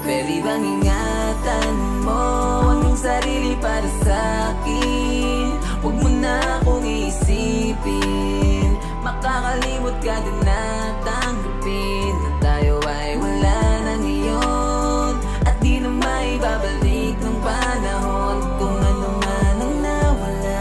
Pwede bang ingatan mo ang iyong sarili para sa'kin? Huwag mo na akong iisipin, makakalimot ka din na tanggapin na tayo ay wala na ngayon, at di na maibabalik ng panahon. Kung ano man ang nawala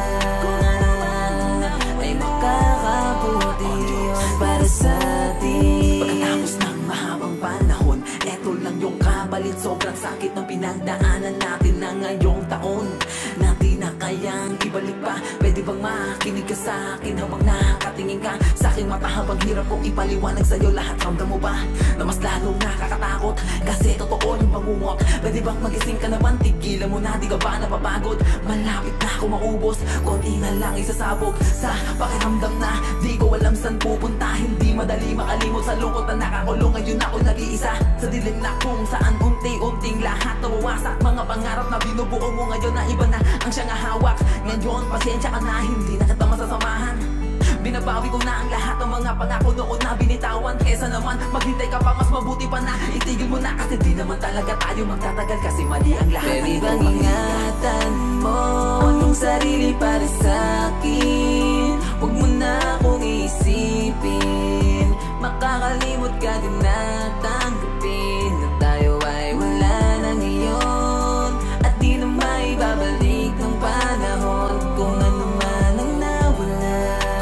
ay makakabuti yun para sa atin. Pagkatapos ng mahabang panahon, eto lang yung kapalit. Sobrang sakit ng pinagdaanan natin na ngayong taon na di na kayang ibalik pa. Pwede bang makinig ka sa akin habang nakatingin ka sa aking mata, habang hirap kong ipaliwanag sa'yo lahat? Ramdam mo ba na mas lalong nakakatakot kasi totoo yung bangungot? Pwede bang magising ka naman, tigilan mo na, di ka ba napapagod? Malapit na ako maubos, konti na lang isasabog sa pakiramdam na di ko alam saan pupunta. Hindi madali makalimot sa lungkot na nakakulong. Ngayon ako nag-iisa sa dilim na kung saan unti-unting lahat nawawasak. Mga pangarap na binubuo mo ngayon na iba na ang siyang hawak. Ngayon pasensya ka na, hindi na kita masasamahan. Binabawi ko na ang lahat ng mga pangako noon na binitawan. Kesa naman maghintay ka pa, mas mabuti pa na itigil mo na, kasi di naman talaga tayo magtatagal, kasi mali ang lahat. Pwede bang ingatan mo ang iyong sarili para sa'kin? Huwag mo na akong iisipin, makakalimot ka din na tanggapin na tayo ay wala na ngayon, at di na maibabalik ng panahon. Kung ano man ang nawala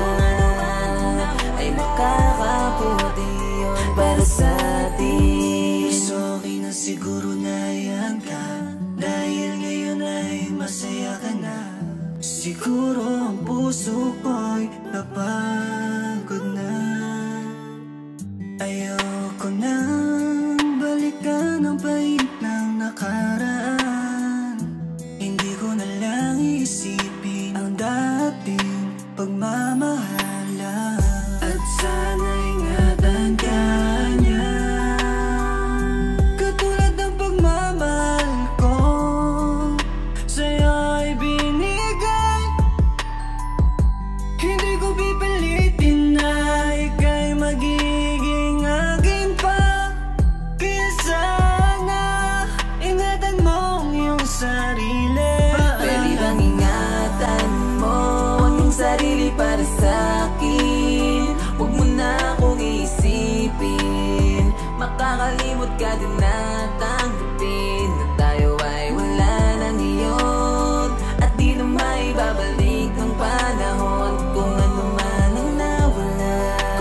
ay makakabuti yun para sa atin. Mas okay na siguro na yan ka, dahil ngayon ay masaya ka na. Siguro ang puso ko'y napagod na. Ayoko nang balikan ang pait ng nakaraan. Hindi ko na lang isipin ang dating pagmamahalan. At sana ingatan ka niya, katulad ng pagmamahal ko sa'yo'y binigay. Hindi ko pipilitin na ika'y magiging akin pa. Kaya sana ingatan mo ang iyong sarili. Pwede bang ingatan mo ang iyong sarili para sa'kin? Huwag mo na akong iisipin, makakalimot ka din na tanggapin na tayo ay wala na ngayon, at di na maibabalik ng panahon. Kung ano man ang nawala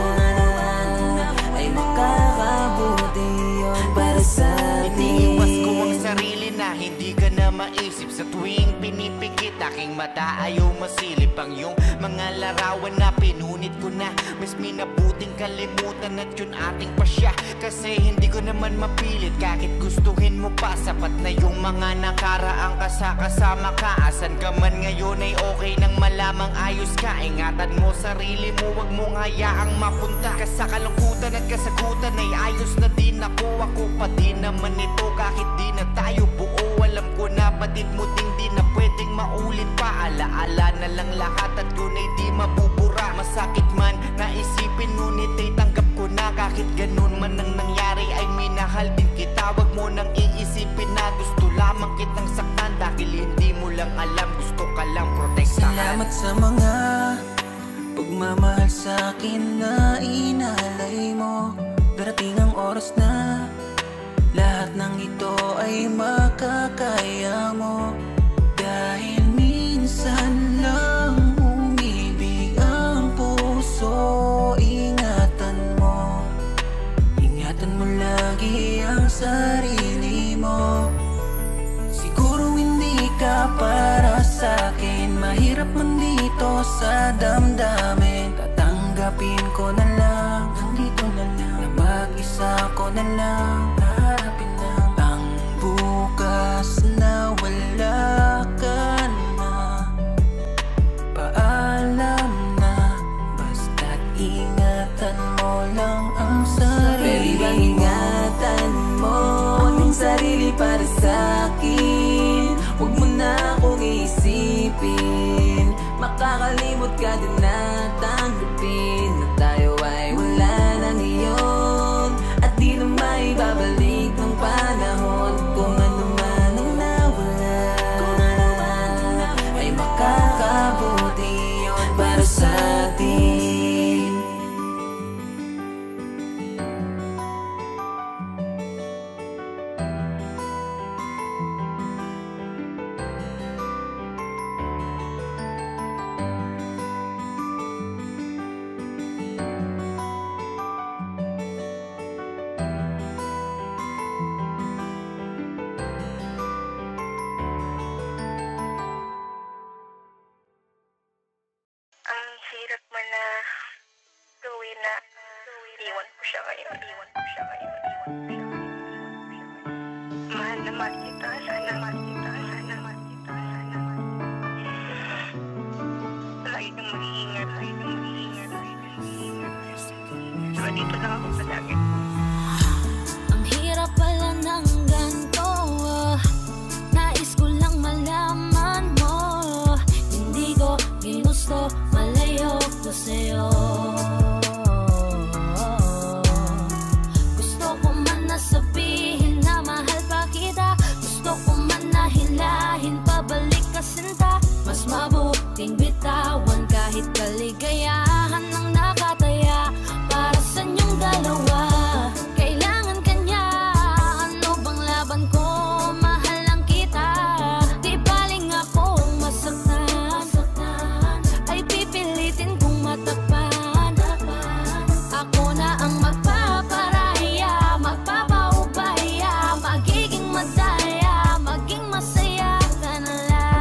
ay makakabuti yun para sa atin. Iniiwas ko ang sarili na hindi ka na maisip. Sa tuwing pinipikit aking mata, ayaw masilip ang iyong mga larawan na pinunit ko na. Mas minabuting kalimutan at yun ating pasya, kasi hindi ko naman mapilit kahit gustuhin mo pa. Sapat na yung mga nakaraang kasama ka. Asan ka man ngayon ay okay nang malamang ayos ka. Ingatan mo sarili mo, wag mong hayaang mapunta ka sa kalungkutan at kasagutan. Ay ayos na din ako pa din naman ito kahit di na tayo buo. Alam ko na batid mo ding di na pwedeng maulit pa. Alaala na lang lahat at yun ay di mabubura. Masakit man na isipin, ngunit ay tanggap ko na kahit ganun man ang nangyari ay minahal din kita. Wag mo nang iisipin na gusto lamang kitang saktan, dahil hindi mo lang alam, gusto ka lang protektahan. Salamat sa mga pagmamahal sa akin na inalay mo. Darating ang oras na lahat ng ito ay makakaya mo. Dahil minsan lang umibig ang puso. Ingatan mo lagi ang sarili mo. Siguro hindi ka para sa'kin, mahirap man dito sa damdamin. Tatanggapin ko na lang, nandito na lang, na mag-isa ko na lang. Harapin lang ang bukas na wala ka na. Paalam na, basta't ingatan mo lang ang sarili. Pwede bang ingatan mo ang iyong sarili para sa'kin? Huwag mo na akong isipin, makakalimot ka din na tanggapin na tayo ay wala na ngayon, at di na maibabalik ng panahon. mahirap man na gawin na iwan ko siya ngayon. Mahal na mahal kita, sana mahal kita. Lagi kang mag-iingat. Diba dito lang ako palagi. Ang hirap pala ng ganito, nais ko lang malaman mo. Hindi ko ginusto, malayo ko sa'yo. Gusto ko man na sabihin na mahal pa kita. Gusto ko man na hilahin pabalik ka sinta. Mas mabuting bitawan kahit kaligayahan ng nakataya para sa inyong dalawa. Kailangan kanya, ano bang laban ko? Mahal lang kita. Di baling akong masaktan, ay pipilitin kong matakpan. Ako na ang magpaparaya, magpapaubaya, magiging madaya, maging masaya ka na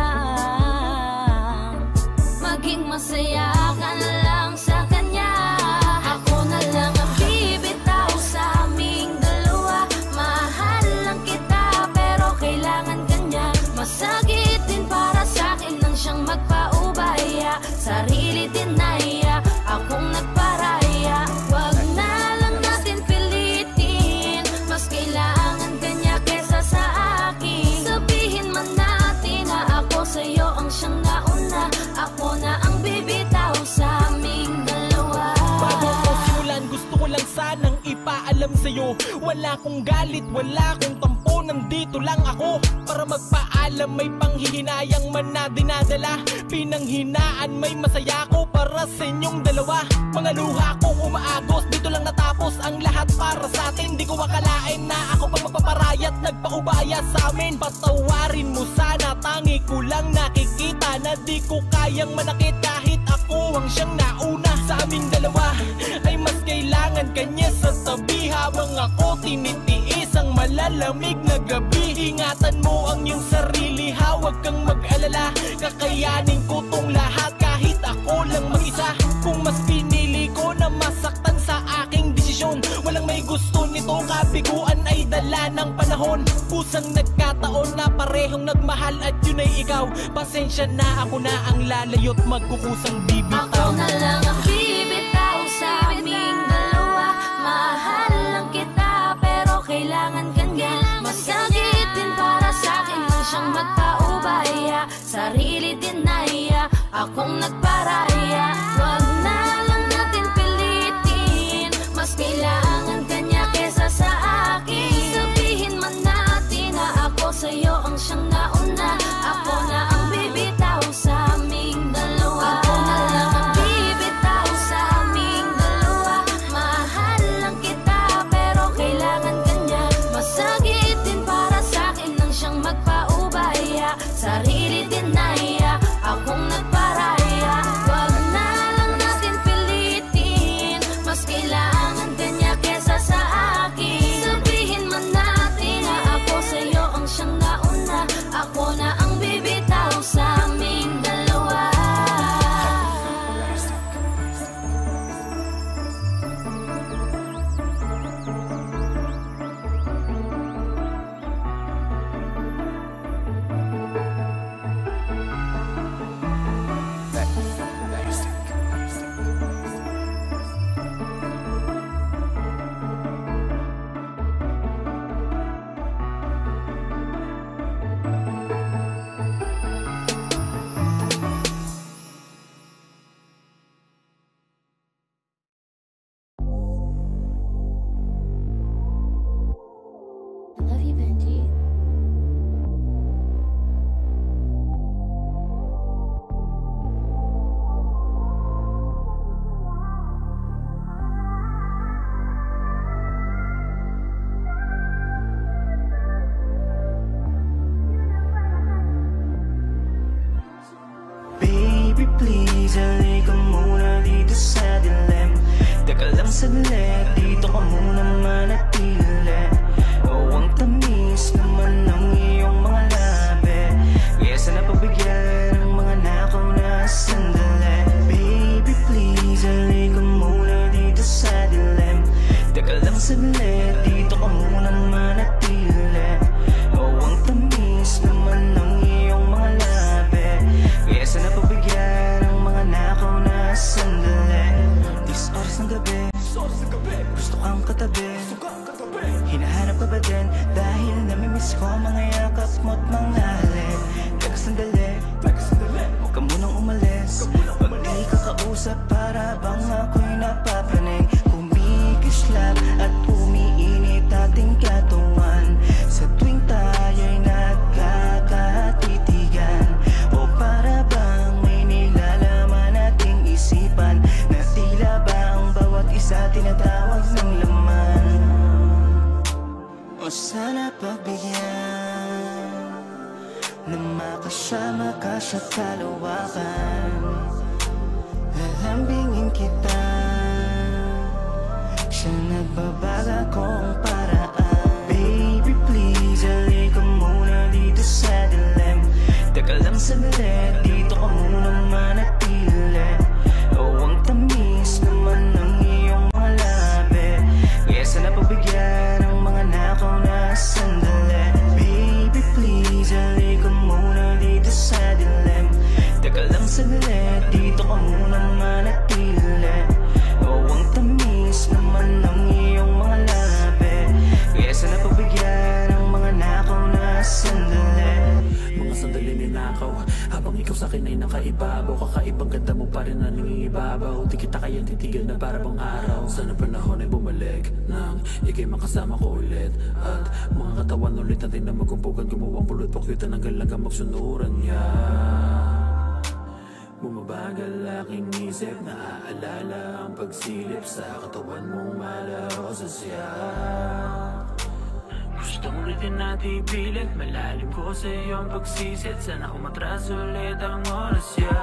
lang. Maging masaya ka na lang sa kanya. Ako na lang ang bibitaw sa aming dalawa. Mahal lang kita pero kailangan kanya. Masakit din para sa akin nang siyang magpaubaya. Sarili din naiya, akong nagparaya. Wag na lang natin pilitin, mas kailangan kanya kesa sa akin. Sabihin man natin na ako sa'yo ang siyang nauna. Ako na ang bibitaw sa aming dalawa. Bago ko simulan, gusto ko lang sanang ipaalam sa'yo. Wala kong galit, wala kong tampo, nandito lang ako para magpaalam. May panghihinayang man na dinadala, pinanghinaan may masaya ko para sa inyong dalawa. Mga luha kong umaagos, dito lang natapos ang lahat para sa atin. Di ko akalain na ako pa magpaparayat, nagpaubaya sa amin. Patawarin mo sana, tangi ko lang nakikita na di ko kayang manakit kahit ako ang siyang nauna. Sa aming dalawa ay mas kailangan kanya sa tabi, habang ako tinitiis ang malalamig na gabi. Ingatan mo ang iyong sarili, huwag kang mag-alala. Kakayanin ko tong lahat kahit ako lang mag-isa. Kung mas pinili ko na masaktan sa aking desisyon, walang may gusto nito, kabiguan ay dala ng panahon. Kusang nagkataon na parehong nagmahal at yun ay ikaw. Pasensya na, ako na ang lalayo't magkukusang bibitaw. Ako na lang ang bibitaw sa aming dalawa. Mahal lang kita pero kailangan kanya. Masakit din para sa akin nang siyang magpaubaya. Sarili din naiya, akong nagparaya. Wag na lang natin pilitin, mas kailangan kanya kesa sa akin. Sabihin man natin na ako sa'yo ang siyang nauna. Ako na ang bibitaw sa aming dalawa. Ako na lang ang bibitaw sa aming dalawa. Mahal lang kita pero kailangan kanya. Masakit din para sa akin nang siyang magpaubaya. Sarili din naiya, akong nagparaya. Wag na lang natin pilitin, mas kailangan kanya kesa sa akin. Sabihin man natin na ako sa'yo ang siyang nauna. Ako na ang bibitaw sa aming dalawa. I love you, Benji. Baby, please, halika muna dito sa dilim. Teka lang saglit, dito ka muna manatili. Oh, ang tamis naman ng iyong mga labi. Kaya sana pagbigyan ng mga nakaw na sandali. Baby, please. Kesa napagbigyan ng mga nakaw na sandali. Dis oras ng gabi, gusto kang katabi. Hinahanap ka ba din? Dahil namimiss ko mga yakap mo't mga halin. Teka sandali, huwag ka munang umalis. Pag di ka kausap para bang ako'y napapanig. Kumikislap at umiinit ating katawan sa tuwing tayo'y nagkakatitigan. O para bang may nilalaman ating isipan na tila ba ang bawat isa tinatawag ng laman. O sana pagbigyan na makasama ka sa kalawakan. Lalambingin kita, siya nagbabaga kong paraan. Baby please, halika muna dito sa dilim. Teka lang sandali, dito ka muna manatili. O ang tamis naman ng iyong mga labi. Kaya sana pagbigyan ng mga nakaw na sandali. Baby please, halika muna dito sa dilim. Teka lang sandali, dito ka muna manatili. O ang tamis naman ng iyong mga labi. Kaya sana pagbigyan ng mga nakaw na sandali. Mga sandali ninakaw, habang ikaw sa'kin ay nakaibabaw. Kakaibang ganda mo pa rin na nangingibabaw. Di kita kaya titigan na para bang araw. Sana panahon ay bumalik nang ikay makasama ko ulit. At mga katawan ulit natin na magkumpukan. Gumawang pulot pakyutan hanggang lang magsunuran niya. Bumabagal aking isip, naaalala ang pagsilip sa katawan mong malaho sa siya. Gustong ulitin natin ipilit, malalim ko sa iyong pagsisit. Sana umatras ulit ang oras ya.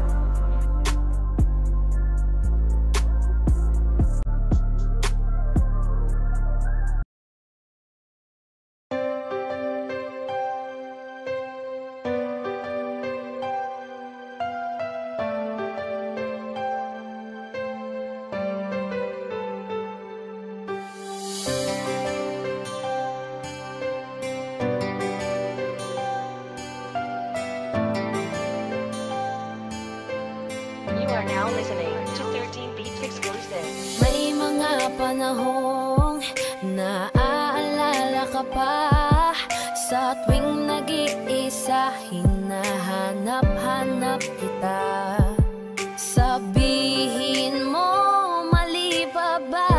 May mga panahong naaalala ka pa. Sa tuwing nag-iisa, hinahanap-hanap kita. Sabihin mo, mali pa ba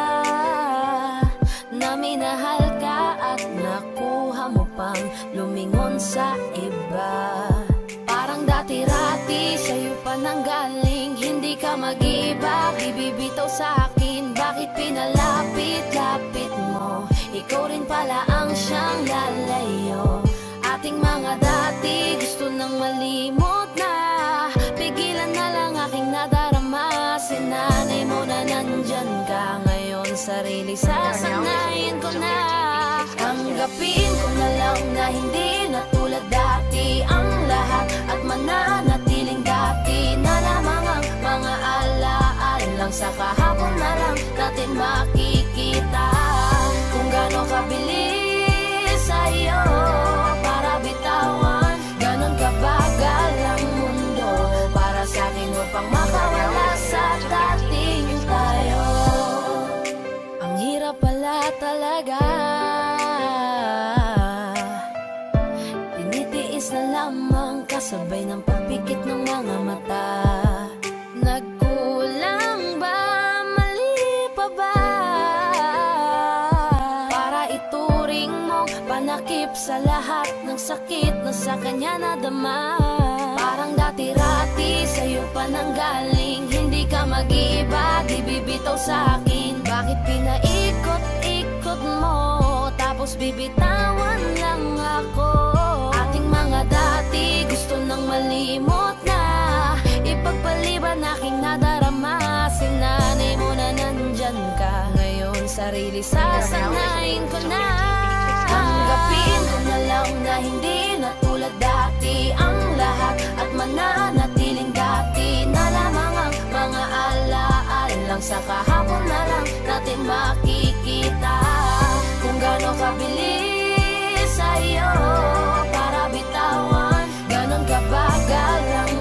na minahal ka at nakuha mo pang lumingon sa iba? Parang dati-rati sa'yo pa nanggaling, hindi ka mag-iba, ibibitaw sa'kin. Bakit pinalapit-lapit mo? Ikaw rin pala ang siyang lalayo. Ating mga dati gusto nang malimot na. Pigilan na lang aking nadarama. Sinanay mo na nandyan ka ngayon. Sarili sasanayin ko na. Tanggapin ko na lang na hindi na tulad dati ang lahat. At mananatiling dati na lamang ang mga alaalang sa kahapon na lang natin makikita. Kung gano'ng kabilis sa'yo para bitawan, ganon kabagal ang mundo para sa'kin upang makawala sa dating tayo. Ang hirap pala talaga, tinitiis na lamang kasabay ng pagpikit ng mga mata. Nagkulang ba? Mali pa ba? Para ituring mong panakip sa lahat ng sakit na sa kanya nadama. Parang dati-rati sa'yo pa nanggaling, hindi ka mag-iba, di bibitaw sa'kin. Bakit pinaikot-ikot mo, tapos bibitawan lang ako? Ating mga dati gusto nang malimot na, ipagpaliban aking nadarama. Sinanay mo na nandyan ka ngayon, sarili sasanayin ko na. Tanggapin ko na lang na hindi na tulad dati ang lahat. At mananatiling dati na lamang ang mga alaalang sa kahapon na lang natin makikita. Kung gano'ng kabilis sa'yo para bitawan, ganon kabagal ang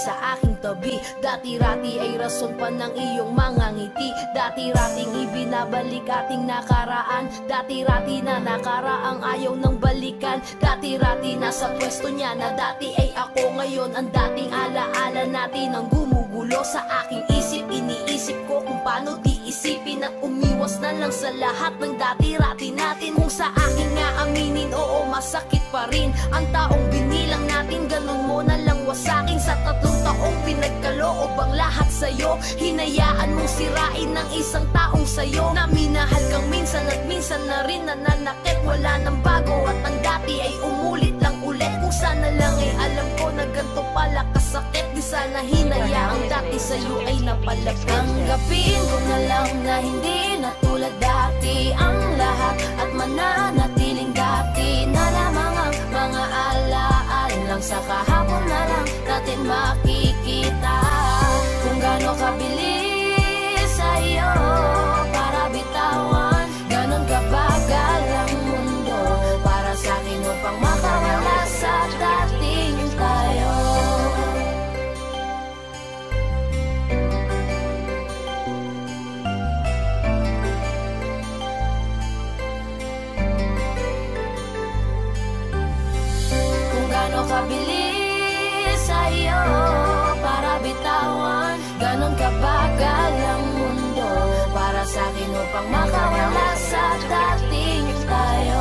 sa aking tabi. Dati-rati ay rason pa ng iyong mga ngiti. Dati-rating ibinabalik ating nakaraan. Dati-rati na nakaraang ayaw ng balikan. Dati-rati nasa pwesto niya na dati ay ako. Ngayon ang dating alaala natin ang gumugulo sa aking isip. Iniisip ko kung paano di isipin at umiwas na lang sa lahat ng dati-rati natin. Kung sa akin nga aminin, oo masakit pa rin ang taong binilang natin. Ganun mo na lang wasakin sa 3 taong pinagkaloob ang lahat sa'yo. Hinayaan mong sirain ng isang taong sa'yo na minahal kang minsan at minsan na rin nananakit. Wala nang bago at ang dati ay umulit lang ulit. Kung sana lang ay alam ko na ganito pala kasakit. Di sana hinayaang dati sa'yo ay napalapit. Tanggapin ko na lang na hindi na tulad dati ang lahat at mananatiling dati na lamang ang mga alaala lang sa kahapon na lang natin makikita. Kung gaano kabilis sa'yo para bitawan, ganon kabagal ang mundo para sa'kin upang makawala sa dating tayo. Kabilis sa'yo para bitawan, ganon kabagal ang mundo para sa'kin upang makawala sa dating tayo.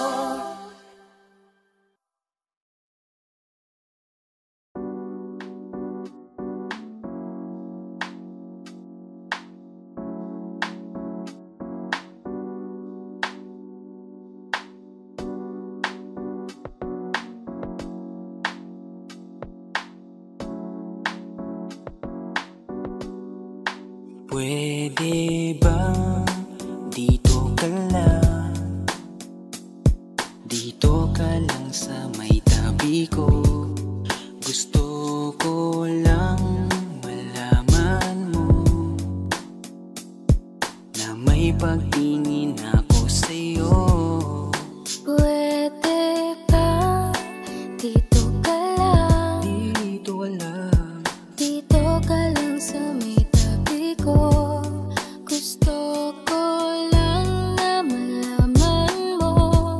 Pwede ba dito ka lang? Dito ka lang sa may tabi ko. Gusto ko lang malaman mo na may pagtingin ako sa'yo. Pwede ba dito ka lang? Dito ka lang. Dito ka lang sa may tabi ko. Gusto ko lang na malaman mo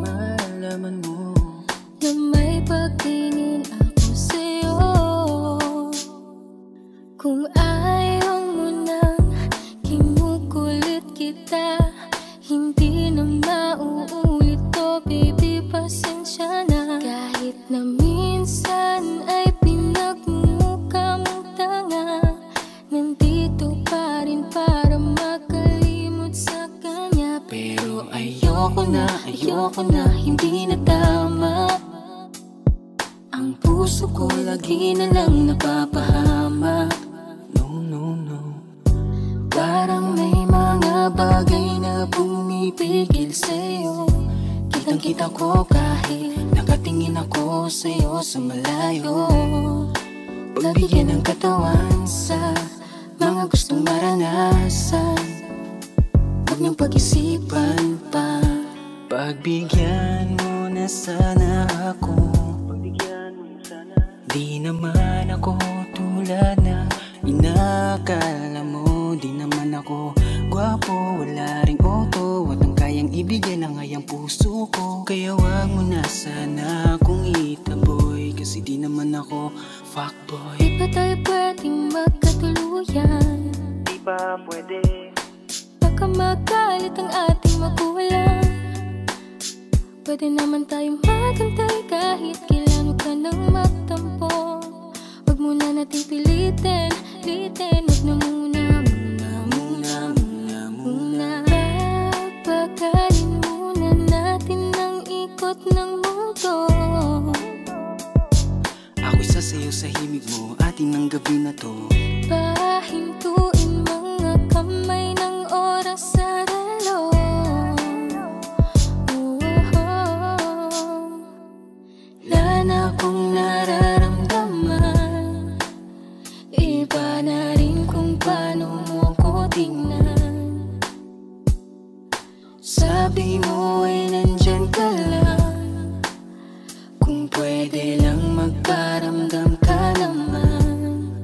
na may pagtingin ako sa'yo. Kung ayaw mo nang kinukulit kita, hindi na mauulit to, baby, pasensya na. Kahit na minsan ay pinagmumukha mong tanga, nandito pa rin para makalimot sa kanya. Pero ayoko na, hindi na tama. Ang puso ko lagi na lang napapahama. No. Parang may mga bagay na pumipigil sa'yo. Kitang-kita ko kahit nakatingin ako sa'yo sa malayo. Pagbigyan ng katawan sa mga gustong maranasan, huwag niyong pag-isipan pa. Pagbigyan mo na sana ako. Di naman ako tulad na inakala mo. Di naman ako gwapo, wala ring auto, at ang kayang ibigay na ngayang puso ko. Kaya wag mo na sana akong itaboy, kasi di naman ako fuckboy. Di ba tayo pwedeng magkatuluyan? Di ba pwede? Baka magalit ang ating magulang. Pwede naman tayong magantay kahit kailan, huwag ka nang magtampo. Huwag mo na natin pilitin, huwag na muna. Papagalin muna natin ang ikot ng mundo. Ako'y sasayaw sa himig mo, atin ng gabi na to. Pahintuin mga kamay ng oras sa relo. Wala na akong nararamdaman, iba na rin kung paano mo ko tingnan. Sabi mo ay nandyan ka lang, kung pwede lang magparamdam ka naman.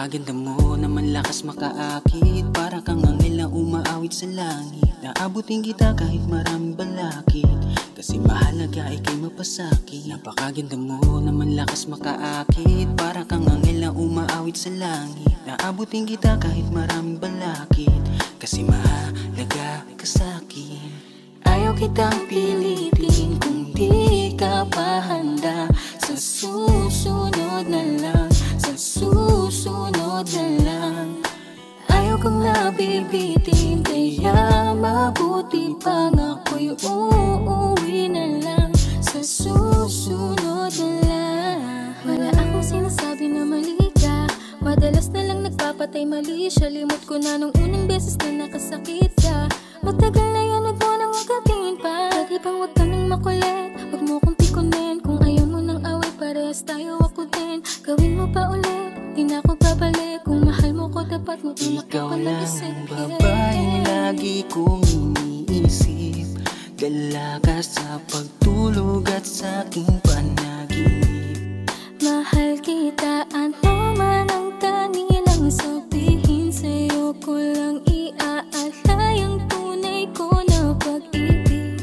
Napakaganda mo naman, lakas makaakit. Para kang anghel na umaawit sa langit. Naabutin kita kahit maraming balakid, kasi mahalaga ika'y mapasakit. Napakaganda mo naman, lakas makaakit. Para kang anghel na umaawit sa langit. Naabutin kita kahit maraming balakid, kasi mahalaga ka sa'kin. Ayaw kitang pilitin kung di ka pa handa. Sa susunod na lang, sa susunod na lang. Ayaw kong nabibitin, kaya mabuti pang ako'y uuwi na lang. Sa susunod na lang. Wala akong sinasabi na mali ka, madalas na lang nagpapatay mali siya. Limot ko na nung unang beses na nakasakit ka. Matagal na yan, huwag mo nang ugatin pa. Pwede bang huwag ka nang makulit, huwag mo kong pikunin. Kung ayaw mo nang away, parehas tayo ako din. Gawin mo pa ulit, di na ako babalik. Kung mahal mo ko, dapat mo ikaw lang ang babaeng lagi kong iniisip. Dalaga sa pagtulog at sa aking panaginip. Mahal kita, ano man ang kanilang sabihin. Sa'yo ko lang iaalay ang tunay ko na pag-ibig.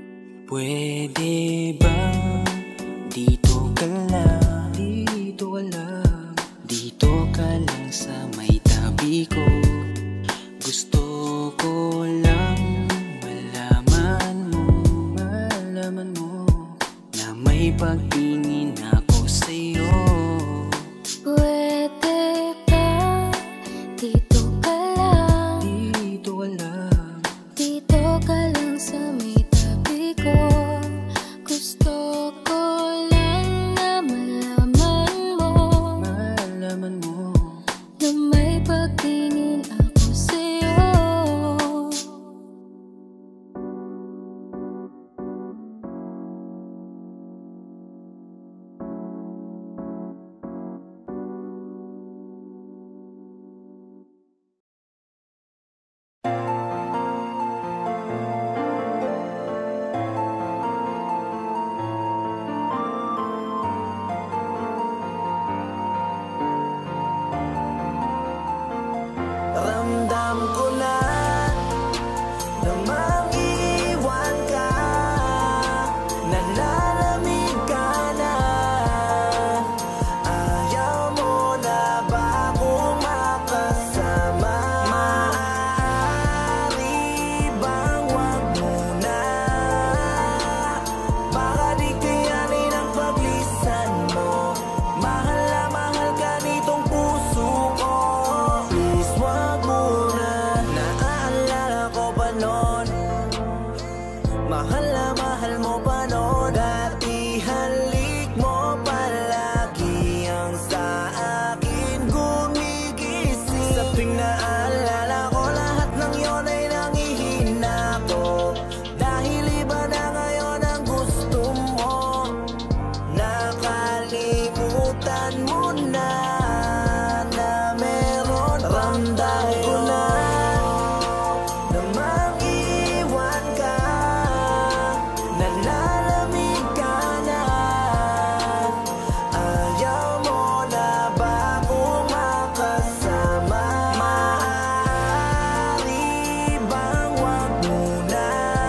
Pwede bang dito ka lang, dito ka lang, dito ka lang sa may tabi ko. Gusto ko lang malaman mo na may pagtingin ako sa'yo. Pwede ba dito ka lang, dito ka lang, dito ka lang sa may tabi ko. Gusto ko lang na malaman mo na may pagtingin ako sa'yo. Ramdam ko na namang iiwan ka. Nalalamig ka na. Ayaw mo na ba akong makasama? Maaari bang wag muna? Baka di kayanin ang paglisan mo. Mahal na mahal ka nitong puso ko. Please wag muna. Naaalala ko pa noon, mahal na mahal mo pa noon. Dati halik mo palagi ang sa akin gumigising. Sa tuwing naalala ko, lahat ng yon ay nangihina ko. Dahil iba na ngayon ang gusto mo. Nakalimutan mo na na meron. Ramdam ko na namang iiwan ka. Nalalamig ka na. Ayaw mo na ba akong makasama? Maaari bang wag muna?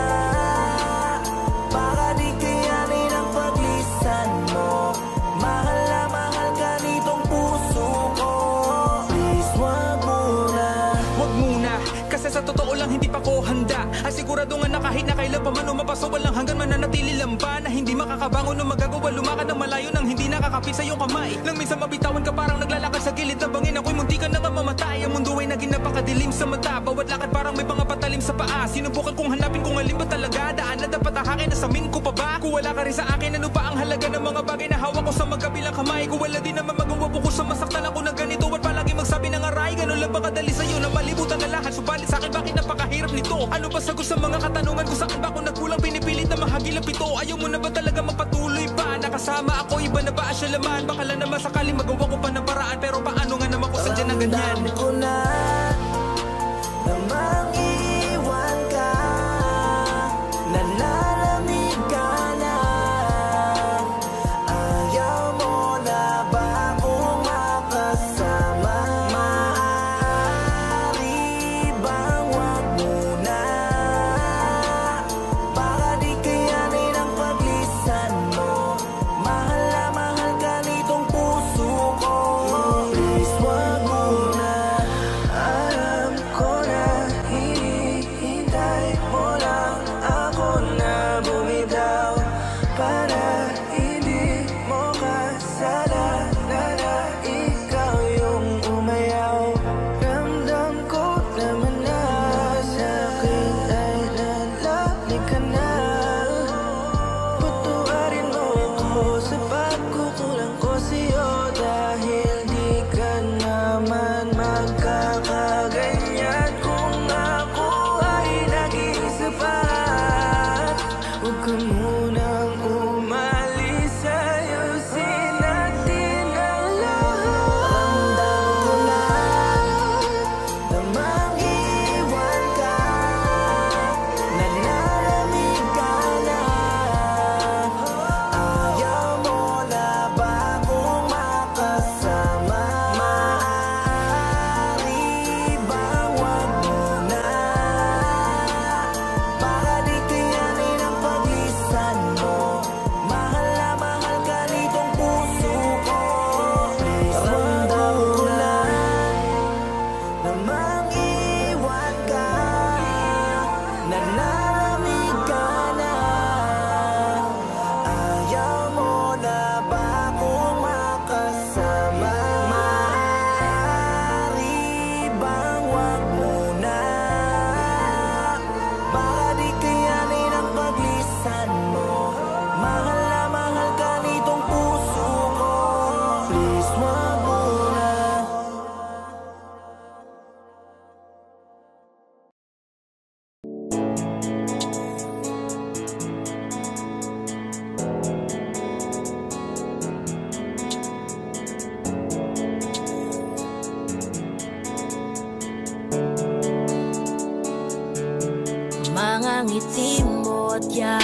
Baka di kayanin ang paglisan mo. Mahal na mahal ka nitong puso ko. Please wag muna. Wag muna, kasi sa totoo lang hindi pa ko handa. Asigurado nga na kahit na kailan pa man umapaso, walang hanggan mananatili lang ba na hindi makakabangon o magagawa lumakad ng malayo nang hindi nakakapit sa iyong kamay. Nang minsan mabitawan ka parang naglalakad sa gilid ng bangin. Ako'y munti ka na nga mamatay. Ang mundo ay naging napakadilim sa mata. Bawat lakad parang may mga patalim sa paa. Sinubukan kong hanapin kung alin ba talaga daan na dapat ahakin. Nasamin ko pa ba? Kung wala ka rin sa akin, ano pa ang halaga ng mga bagay na hawak ko sa magkabilang kamay? Kung wala din naman magawa buko sa masaktan ako na ganito at palagi magsabi ng aray. Ganun lang ba kadali sa'yo na malibutan na lahat? Subalit sa'kin bakit napakahirap nito? Ano ba sagot sa mga katanungan ko? Saan ba ako nagkulang? Pinipilit na mahagilap ito. Ayaw mo na ba talaga magpatuloy pa? Nakasama ako, iba na ba asya laman? Baka lang naman sakali magawa ko pa ng paraan. Pero paano nga naman kung sadya na ganyan? Ramdam ko na namang iiwan ka. Nalalamig ka na. Ayaw mo na ba akong makasama?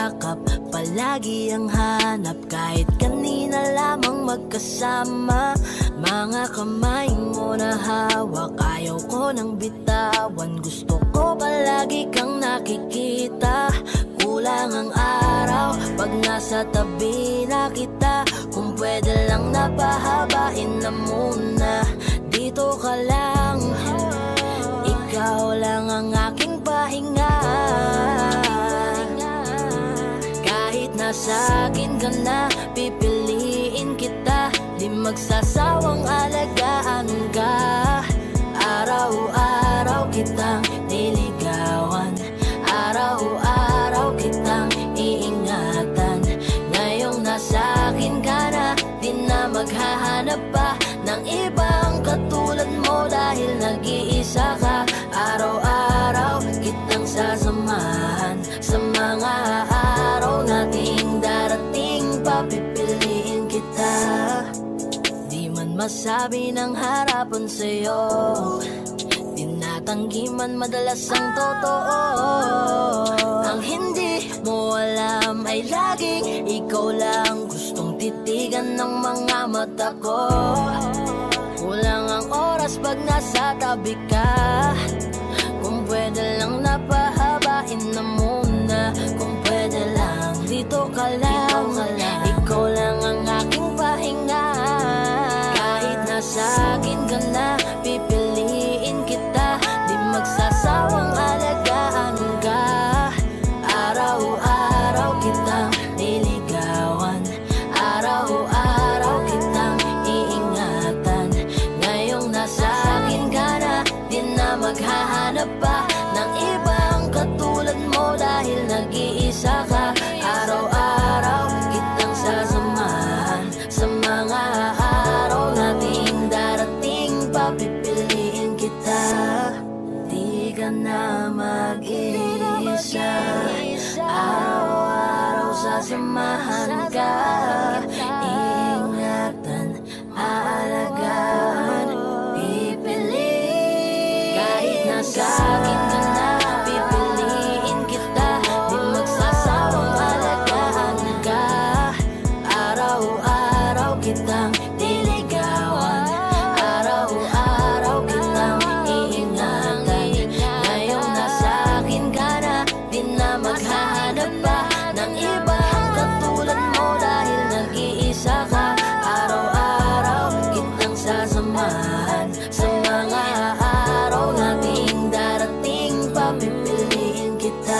yakap, palagi ang hanap. Kahit kanina lamang magkasama, mga kamay mo na hawak, ayaw ko nang bitawan. Gusto ko palagi kang nakikita. Kulang ang araw pag nasa tabi na kita. Kung pwede lang napahabain na muna. Dito ka lang, ikaw lang ang aking pahinga. Kahit nasa akin ka na, pipiliin kita. Di magsasawang alagaan ka. Araw-araw kitang niligawan, araw-araw kitang iingatan. Ngayong nasa akin ka na, di na maghahanap pa ng ibang katulad mo. Dahil nag-iisa ka, araw-araw kitang sasamahan. Sa mga araw nating darating, papipiliin kita. Di man masabi ng harapan sa'yo, tinatanggi man madalas ang totoo. Ang hindi mo alam ay laging ikaw lang gustong titigan ng mga mata ko. Kulang ang oras pag nasa tabi ka. Kung pwede lang napahabain na muna. Kung pwede lang dito ka lang, ikaw lang ang aking pahinga. Kahit nasa akin ka na, pipiliin kita. Di magsasawang alagaan ka. Araw-araw kitang niligawan, araw-araw kitang iingatan. Ngayong nasa akin ka na, di na maghahanap pa ng ibang katulad mo. Dahil nag-iisa ka, araw-araw kitang sasamahan. Sa mga araw nating darating, papipiliin kita. Di ka na mag-iisa, araw-araw sasamahan ka. Ingatan, aalagaan, pipiliin. Kahit nasa akin ka na, pipiliin kita. Di magsasawang alagaan ka. Araw-araw kitang niligawan, araw-araw kitang iingatan. Ngayong nasa akin ka na, di na maghahanap pa ng ibang katulad mo. Dahil nag-iisa ka, araw-araw kitang sasamahan. Sa mga araw nating darating, papipiliin kita.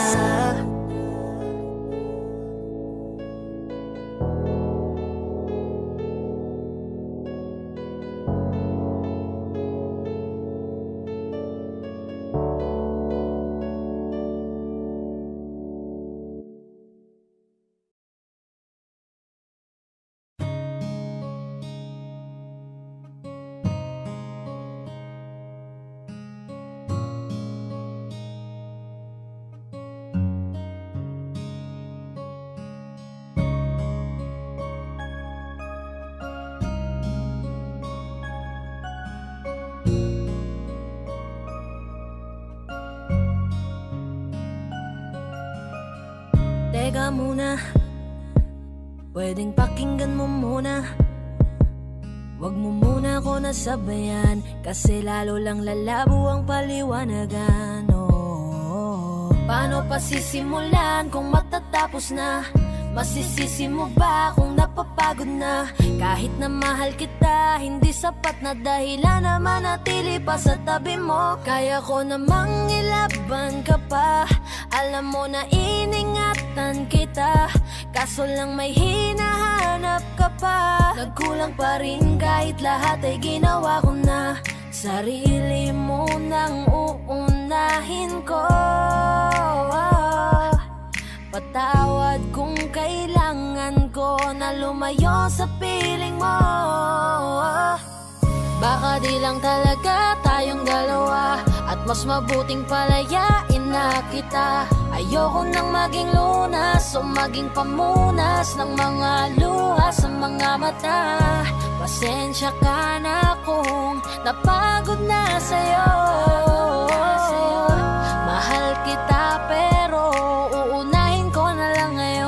Teka muna, pwedeng pakinggan mo muna. Wag mo muna ako nasabayan, kasi lalo lang lalabo ang paliwanagan. Paano pa sisimulan kung matatapos na? Masisisi mo ba kung napapagod na? Kahit na mahal kita, hindi sapat na dahilan na manatili pa sa tabi mo. Kaya ko namang ilaban ka pa. Alam mo na iningatan kita, kaso lang may hinahanap ka pa. Nagkulang pa rin kahit lahat ay ginawa ko na. Sarili mo nang uunahin ko. Patawad kung kailangan ko na lumayo sa piling mo. Baka di lang talaga tayong dalawa, at mas mabuting palayain na kita. Ayoko nang maging lunas o maging pamunas ng mga luha sa mga mata. Pasensya ka na kung napagod na sa'yo. Mahal kita pero uunahin ko na lang ngayon.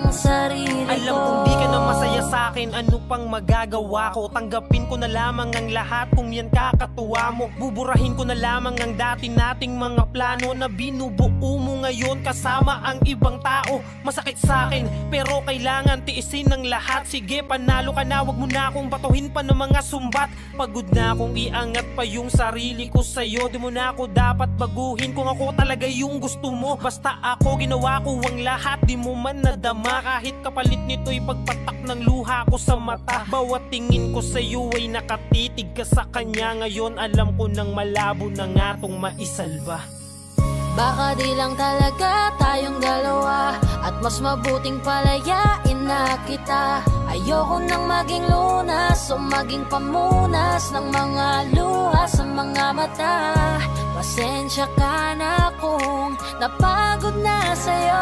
sarili ko. Alam kong di ka na masaya sa'kin, ano pang magagawa ko? Tanggapin ko na lamang ang lahat kung yan kakatuwa mo. Buburahin ko na lamang ang dati nating mga plano na binubuo mo ngayon kasama ang ibang tao. Masakit sa'kin pero kailangan tiisin ng lahat. Sige, panalo ka na, wag mo na akong batuhin pa ng mga sumbat. Pagod na akong iangat pa yung sarili ko sa'yo. Di mo na ako dapat baguhin kung ako talaga yung gusto mo. Basta ako, ginawa ko ang lahat, di mo man nadama. Kahit kapalit nito'y pagpatak ng luha ko sa mata. Bawat tingin ko sa'yo ay nakatitig ka sa kanya. Ngayon alam ko nang malabo na nga tong maisalba. Baka di lang talaga tayong dalawa, at mas mabuting palayain na kita. Ayoko nang maging lunas o maging pamunas ng mga luha sa mga mata. Pasensya ka na kung napagod na sa'yo.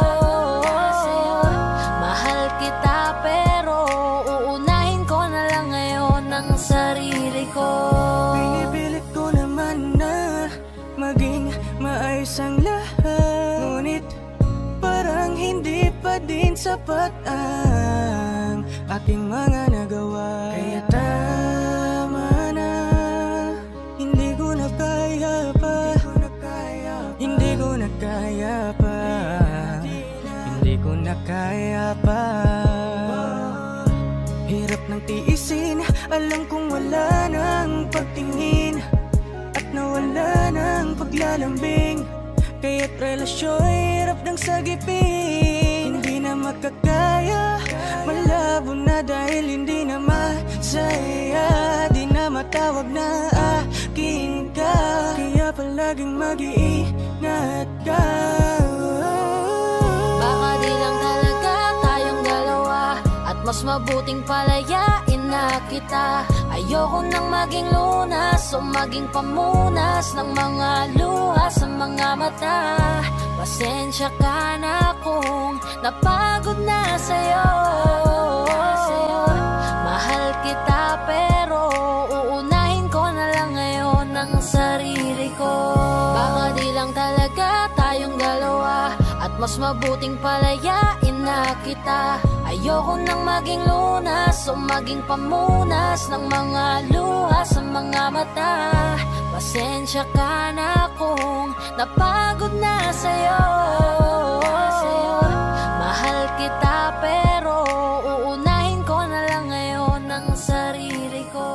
Mahal kita pero uunahin ko na lang ngayon ang sarili ko. Pinipilit ko naman na maging maayos ang lahat, ngunit parang hindi pa din sapat ang aking mga nagawa. Kaya tama na, hindi ko na kaya pa, hindi ko na kaya pa, hindi ko na kaya pa. Hirap ng tiisin, alam kong wala nang pagtingin at nawala ng paglalambing. Kaya't relasyo'y hirap ng sagipin. Hindi na makakaya, malabo na dahil hindi na masaya. Di na matawag na akin ka, kaya palaging mag-iingat ka. Baka di lang talaga tayong dalawa, at mas mabuting palayain na kita. Ayoko nang maging lunas o maging pamunas ng mga luha sa mga mata. Pasensya ka na kung napagod na sa'yo. Mahal kita pero uunahin ko na lang ngayon ang sarili ko. Baka di lang talaga tayong dalawa, at mas mabuting palayain na kita. Ayoko nang maging lunas o maging pamunas ng mga luha sa mga mata. Pasensya ka na kung napagod na sa'yo. Mahal kita pero uunahin ko na lang ngayon ang sarili ko.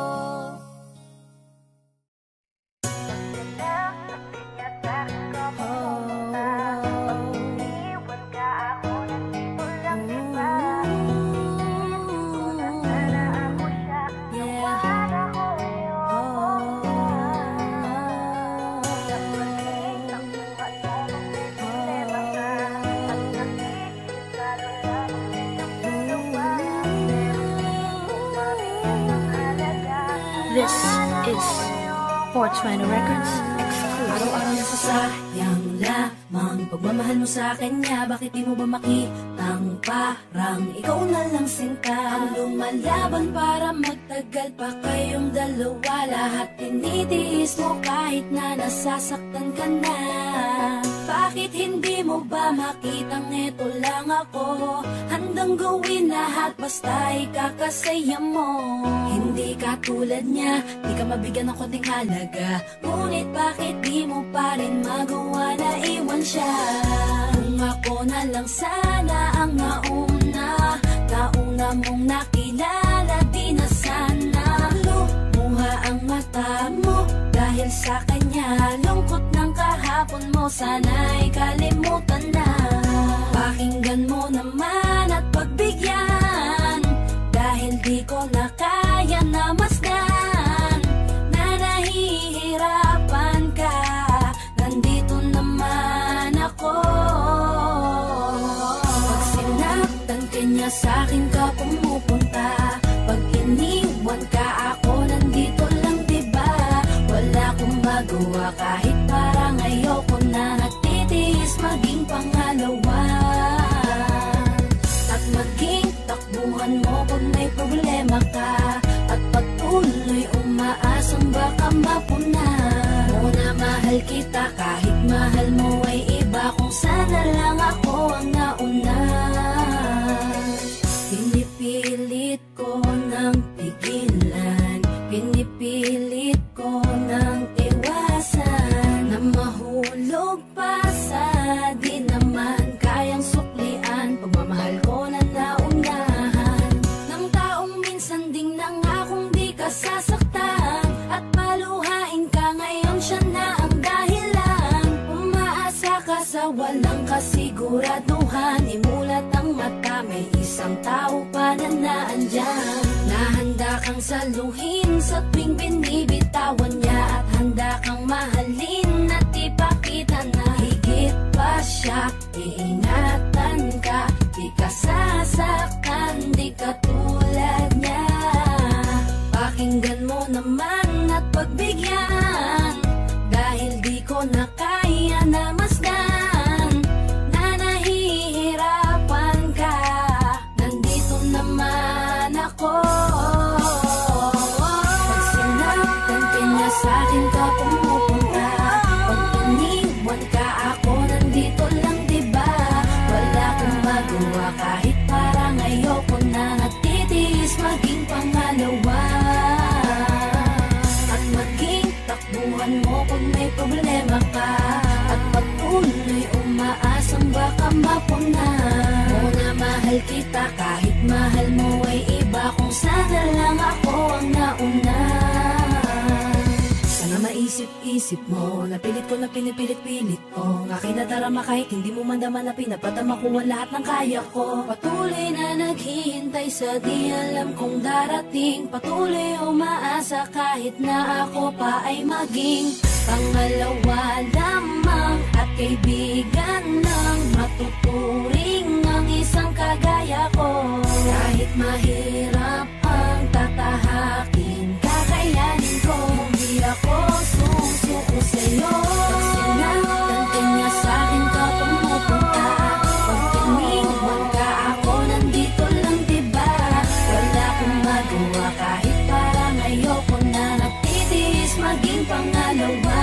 This is 420 Records exclusive. Araw-araw nasasayang lamang pagmamahal mo sa kanya. Bakit di mo ba makitang parang ikaw na lang sinta ang lumalaban para magtagal pa kayong dalawa? Lahat tinitiis mo kahit na nasasaktan ka na. Bakit hindi mo ba makitang eto lang ako? Handang gawin lahat basta ikakasaya mo. Hindi ka tulad niya, di ka mabigyan ng konting halaga. Ngunit bakit di mo pa rin magawa na iwan siya? Kung ako na lang sana ang nauna mong nakilala, di na sana lumuha ang mata mo dahil sa kanya. Lungkot ng kahapon mo, sana'y kalimutan na. Pakinggan mo naman at pagbigyan, dahil di ko na kaya na masdan na nahihirapan ka. Nandito naman ako. Pag sinaktan ka niya, sa'kin ka pumupunta. Pag iniwan ka, ako nandito lang, diba? Wala akong magawa kahit parang ayoko na. Nagtitiis maging pangalawa at maging takbuhan mo pag may problema ka. At pagtuloy umaasang baka mapuna. Muna mahal kita kahit mahal mo ay iba. Kung sana lang ako ang nauna. sasaluhin sa tuwing binibitawan niya. At handa kang mahalin at ipakita na higit pa siya. Iingatan ka, di ka sasaktan, di ka tulad niya. Pakinggan mo naman at pagbigyan, dahil di ko na kaya na masdan na nahihirapan ka. Nandito naman ako. Pag sinaktan ka niya sa'kin ka pumupunta, pag iniwan ka ako nandito lang, diba? Wala akong magawa kahit parang ayoko na, natitiis maging pangalawa. At maging takbuhan mo pag may problema ka, at patuloy umaasang baka mapuna. Muna mahal kita kahit mahal mo ay iba, kung sana lang ako ang nauna. Sana maisip-isip mo, napilit ko na pinipilit-pilit ko, ang aking nadarama kahit hindi mo mandama na pinapatama ko ang lahat ng kaya ko. Patuloy na naghihintay sa di alam kung darating, patuloy umaasa kahit na ako pa ay maging pangalawa lamang, at kaibigan ng matuturing ang isang kagaya ko. Kahit mahirap ang tatahakin, kakayanin ko. Hindi ako susuko sa'yo. Pag sinaktan ka niya sa'kin ka pumupunta, pag iniwan ka ako nandito lang, diba? Wala akong magawa kahit parang ayoko na, natitiis maging pangalawa.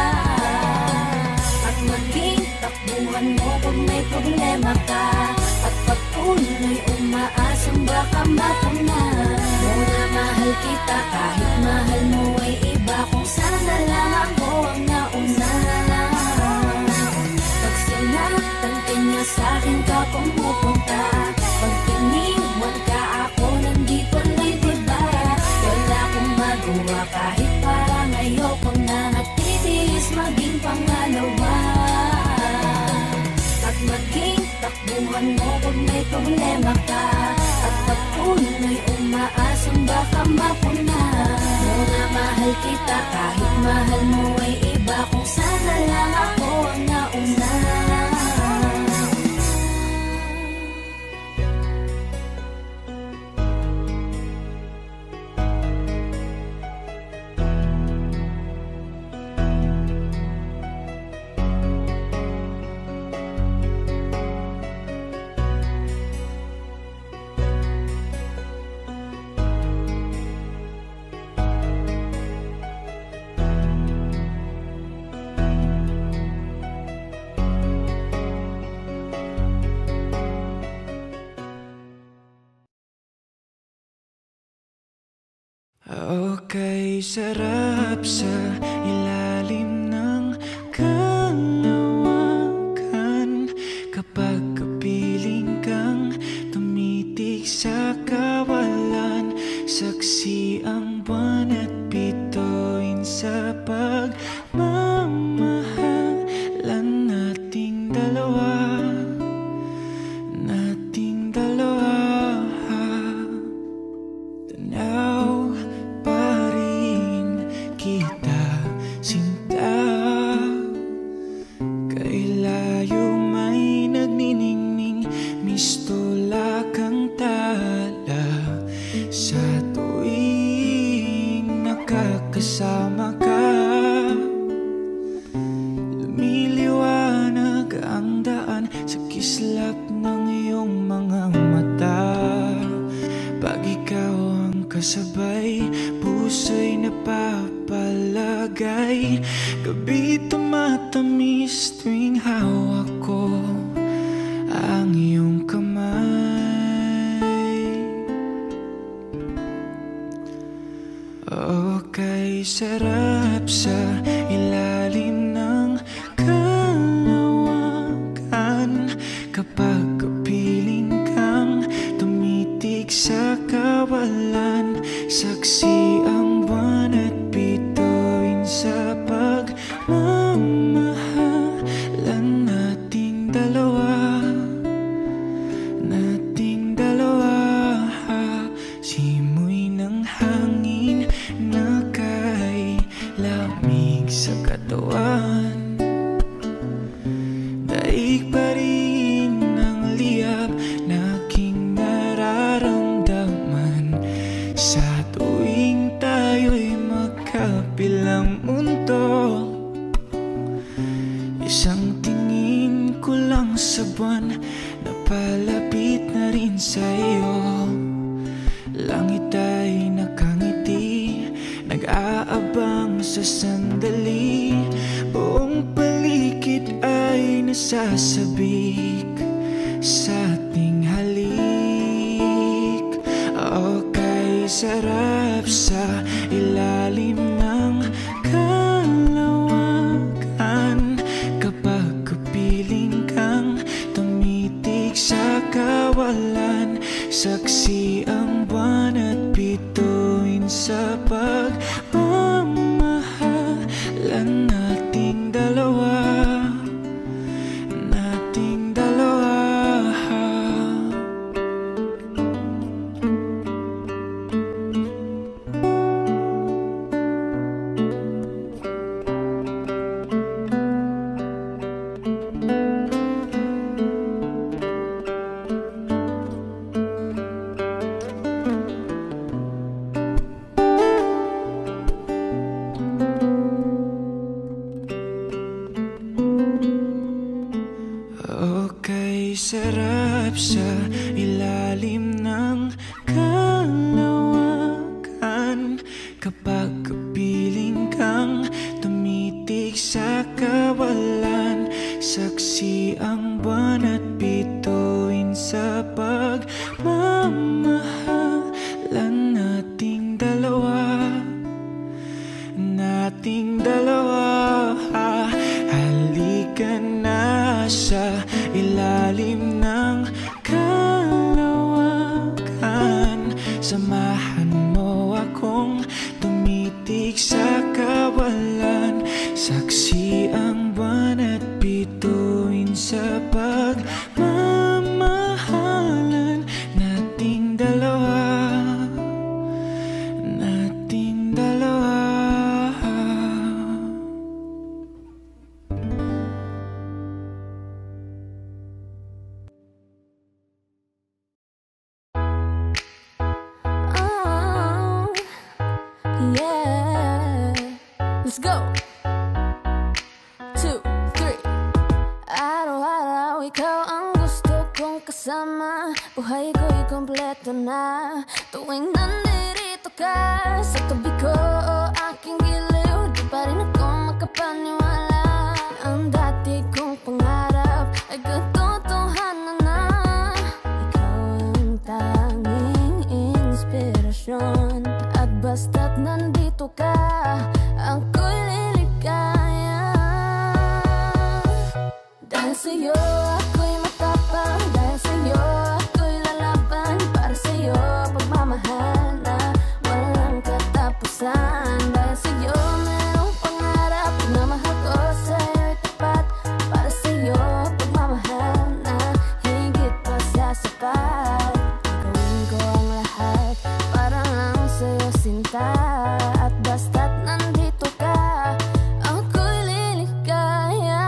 At maging takbuhan mo pag may problema ka, at patuloy umaasang baka mapuna. Muna mahal kita kahit mahal mo ay iba, kung sana lang ako ang nauna. Pag sinaktan ka niya sa'kin ka pumupunta, pag iniwan ka ako nandito lang, diba? Wala akong magawa kahit parang ayoko na, natitiis maging pangalawa. At maging takbuhan mo pag may problema ka, at patuloy umaasang baka mapuna. Muna mahal kita kahit mahal mo ay iba, kung sana lang ako ang nauna. Okay, sarap sa ilalim ng kalawakan, kapag kapiling kang tumitig sa kawalan. Saksi ang buwan at bituin sa pagmamahalan nating dalawa. Tanaw pa rin kita, sinta. Kay layo may nagniningning, mistola kang tala. Sa tuwing nakakasama ka, lumiliwanag ang daan sa kislap ng iyong mga mata. Pag ikaw ang kasabay, puso'y napapalagay. Gabi tumatamis tuwing hawak ko ang iyong kamay. Okay, sarap sa ilalim ng kalawakan, kapag kapiling kang tumitig sa kawalan. Saksi ang buwan at bituin sa pagmamahalan nating dalawa. Simoy ng hangin sa iyo. Langit ay nakangiti, nag-aabang sa sandali. Buong paligid ay nasasabik sa ating halik. Okay, sarap sa ilalim ng kalawakan. Kapag kapiling kang tumitig sa kawalan, saksi ang buwan at bituin sa pagmamahalan nating dalawa. Nating dalawa. Okay, sarap sa ilalim ng kalawakan. Kapag kapiling kang tumitig sa kawalan, saksi ang buwan at bituin sa pagmamahalan nating dalawa. Nating dalawa. Halika na sa ilalim ng kalawakan. Samahan mo akong tumitig sa kawalan, saksi ang buwan at bituin sa pagmamahalan nating dalawa. Nating dalawa. Yeah, let's go. 2, 3. Araw-araw ikaw ang gusto kong kasama. Buhay ko'y kompleto na tuwing nandito ka sa tabi ko o aking giliw. Di pa rin ako makapaniwala na ang dati kong pangarap ay katotohanan na. Ikaw ang tanging inspirasyon, at basta't nandito ka, ako'y liligaya. Dahil sa'yo ako'y matapang, dahil sa'yo ako'y lalaban. Para sa'yo pagmamahal na walang katapusan. Dahil sa'yo merong pangarap, pagmamahal ko sa'yo'y tapat. Para sa'yo pagmamahal na higit pa sa sapat. Gagawin ko ang lahat para lang sa'yo sinta, at basta't nandito ka, ako'y liligaya.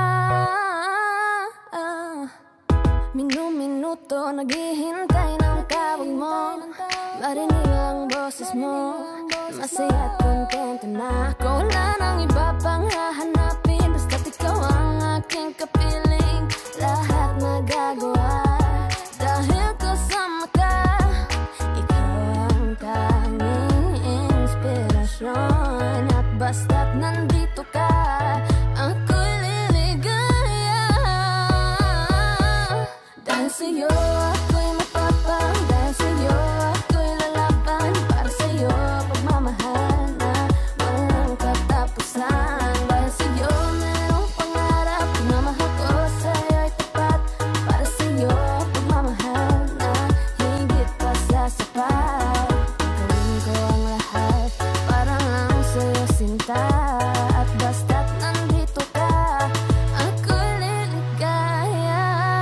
Minu-minuto naghihintay ng tawag mo, marinig ang boses mo. Masaya at kontento na ako, wala nang iba pang hahanapin. Basta't ikaw ang aking kapiling, lahat magagawa dahil kasama ka. Ikaw ang tanging inspirasyon, at basta't nandito ka, ako'y liligaya. Dahil sa'yo ako'y matapang, dahil sa'yo ako'y lalaban. Para sa'yo pagmamahal na walang katapusan. Dahil sa'yo merong pangarap, pagmamahal ko sa'yo'y tapat. Para sa'yo pagmamahal na higit pa sa sapat. Gagawin ko ang lahat para lang sa'yo sinta, at basta't nandito ka, ako'y liligaya.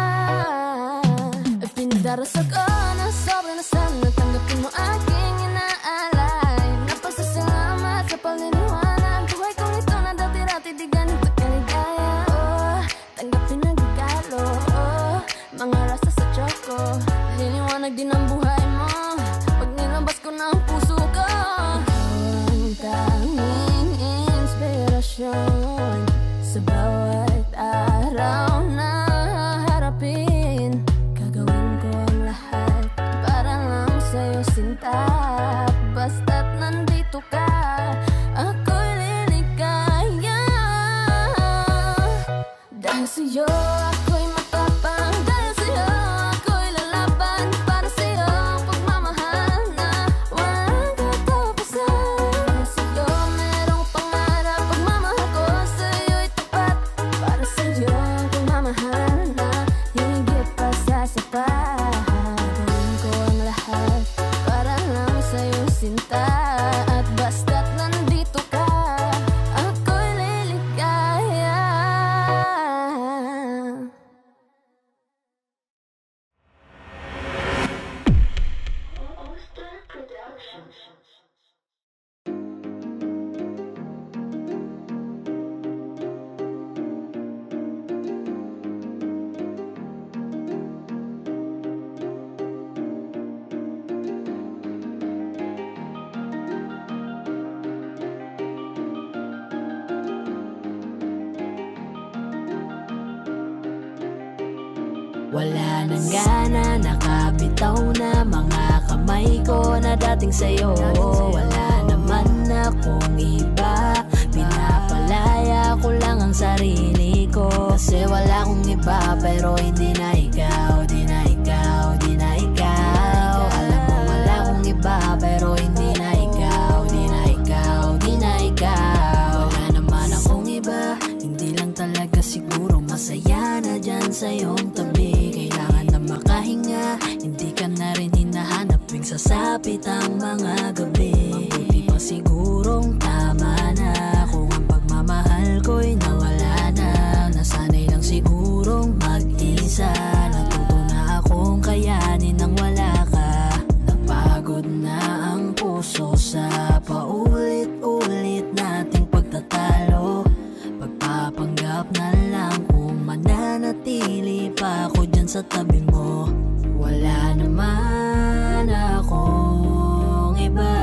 Pinagdarasal ko na sobrang sana tanggapin mo aking inaalay. Napasasalamat sa pagliliwanag, buhay ko nito na dati-dati di ganito kaligaya. Oh, tanggapin ang regalo, oh, mga rasa sa choco. Liliwanag din ang buhay mo pag nilabas ko na ang puso ko. Ikaw ang tanging inspirasyon sa bawat araw na harapin. Gagawin ko ang lahat Wala nang gana, nakabitaw na mga kamay ko na dating sa'yo. Wala naman akong iba, pinapalaya ko lang ang sarili ko. Kasi wala akong iba pero hindi na ikaw, di na ikaw, di na ikaw. Alam mo wala akong iba pero hindi na ikaw, di na ikaw, di na ikaw. Wala naman akong iba, hindi lang talaga siguro masaya na dyan sa iyong tabi. Kailangan na makahinga, hindi ka na rin hinahanap tuwing sasapit ang mga gabi. Mabuti pa sigurong tama na kung ang pagmamahal ko'y nawala na. Nasanay lang sigurong mag-isa, natuto na akong kayanin nang wala ka. Napagod na ang puso sa paulit-ulit nating pagtatalo. Pagpapanggap na lang kung mananatili pa ako dyan sa tabi mo. Wala naman akong iba,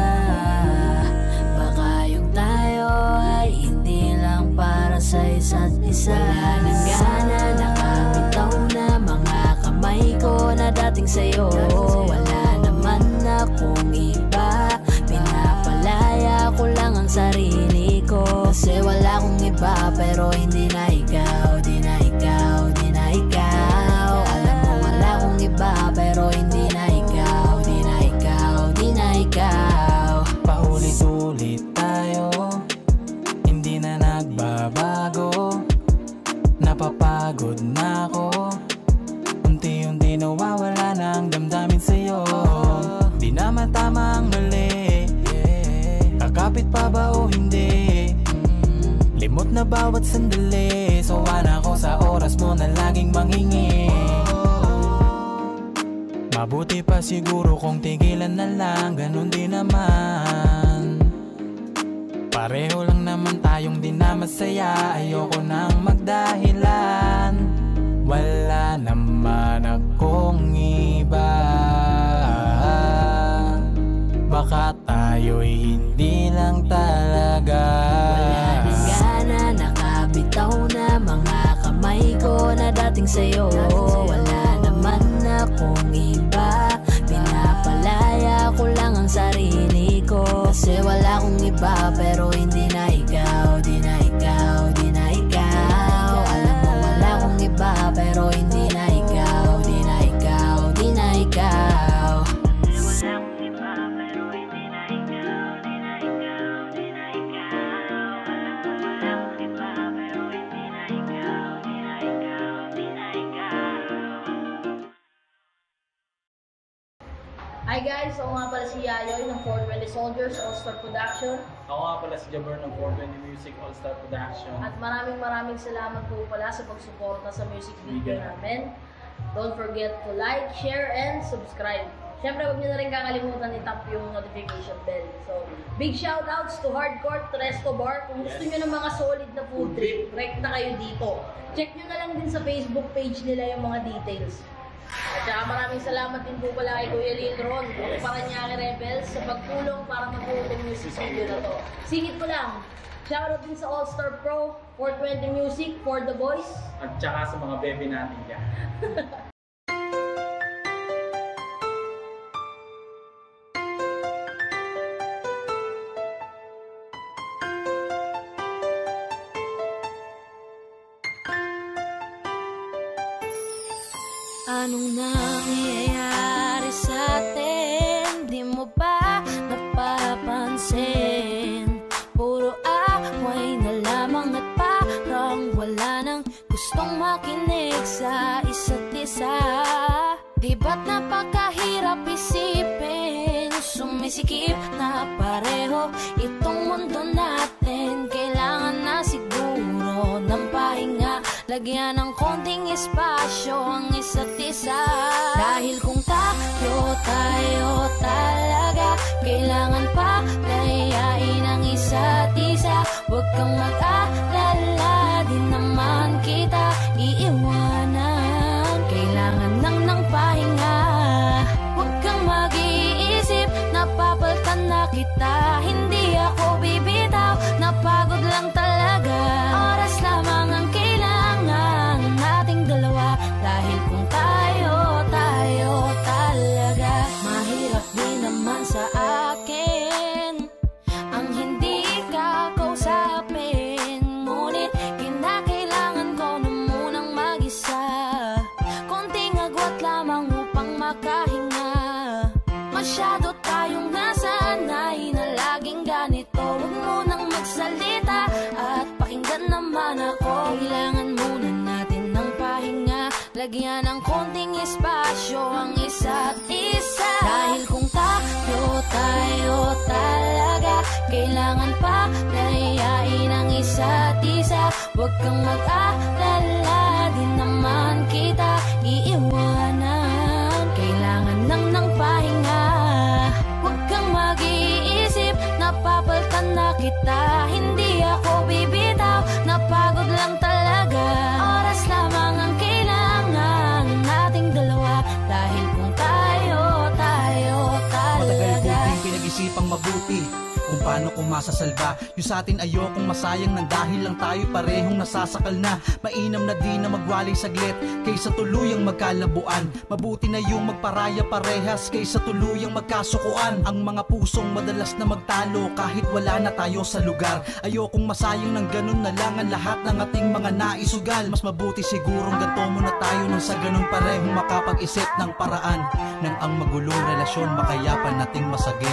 baka yung tayo ay hindi lang para sa isa't isa. Wala nang gana, nakabitaw na mga kamay ko na dating sa'yo. Wala naman akong iba, pinapalaya ko lang ang sarili ko. Kasi wala akong iba pero hindi na ikaw, di na ikaw, di na ikaw. Alam mo wala akong iba pero hindi na ikaw, di na ikaw, di na ikaw. Paulit-ulit tayo, hindi na nagbabago. Napapagod na ako, unti-unti nawawala na ang damdamin sa'yo. Di naman tama ang mali, kakapit pa ba o hindi? Limot na bawat sandali, sawa na ako sa oras mo na laging manghingi. Mabuti pa siguro kung tigilan na lang, ganun din naman. Pareho lang naman tayong di na masaya, ayoko nang magdahilan. Wala naman akong iba, baka tayo'y hindi lang talaga. Wala nang gana, nakabitaw na mga kamay ko na dating sa'yo. Wala naman akong iba, pinapalaya ko lang ang sarili ko. Kasi wala akong iba pero hindi na ikaw, di na ikaw, di na ikaw. Alam mo wala akong iba pero hindi na ikaw, di na ikaw, di na ikaw. Hi guys, ako nga pala si Yayoy ng 420 Soldiers All-Star Production. Ako nga pala si Jabber ng 420 Music All-Star Production. At maraming salamat po pala sa pagsuporta sa music video namin. Don't forget to like, share, and subscribe. Siyempre, huwag niyo na rin kakalimutan i-tap yung notification bell. So, big shoutouts to Hardcore, to Resto Bar. Kung gusto niyo ng mga solid na food trip, direct na kayo dito. Check niyo na lang din sa Facebook page nila yung mga details. At saka maraming salamat din po pala kay Kuya Litron, Paranaque Rebels, sa pagtulong para mabuo yung music video na to. Singit ko lang, shoutout din sa All-Star Pro, 420 Music, For The Boys. At saka sa mga bebe natin dyan. Anong nangyayari sa atin? Di mo ba napapansin? Puro away na lamang at parang wala nang gustong makinig sa isa't isa. Di ba't napakahirap isipin? Sumisikip na pareho itong mundo natin. Kailangan na siguro ng pahinga, lagyan ng konting espasyo ang isa't isa. Dahil kung tayo talaga, kailangan pa layain ang isa't isa. Huwag kang mag-alala, di naman kita iiwanan. Kailangan lang ng pahinga, huwag kang mag-iisip, napapaltan na kita. Hindi ako bibitaw, napagod lang talaga. Oras lamang ang kailangan nating dalawa. Dahil kung masyado tayong nasanay na laging ganito. Huwag mo nang magsalita at pakinggan naman ako. Kailangan muna natin ng pahinga, lagyan ng konting espasyo ang isa't isa. Dahil kung tayo talaga, kailangan pa layain ang isa't isa. Huwag kang mag-alala, di naman kita iiwanan. Kailangan lang ng pahinga, huwag kang mag-iisip, napapaltan na kita. Hindi ako bibitaw, napagod lang talaga. Oras lamang ang kailangan nating dalawa. Dahil kung tayo talaga. Matagal ko din pinag-isipang mabuti kung paano ko masasalba yung sa atin. Ayokong masayang nang dahil lang tayo parehong nasasakal na. Mainam na di na magwalay saglit kaysa tuluyang magkalabuan. Mabuti na yung magparaya parehas kaysa tuluyang magkasukuan. Ang mga pusong madalas na magtalo kahit wala na tayo sa lugar. Ayokong masayang ng ganun na lang ang lahat ng ating mga naisugal. Mas mabuti sigurong ganto muna tayo nang sa ganun parehong makapag-isip ng paraan nang ang magulong relasyon makayapan nating masagip.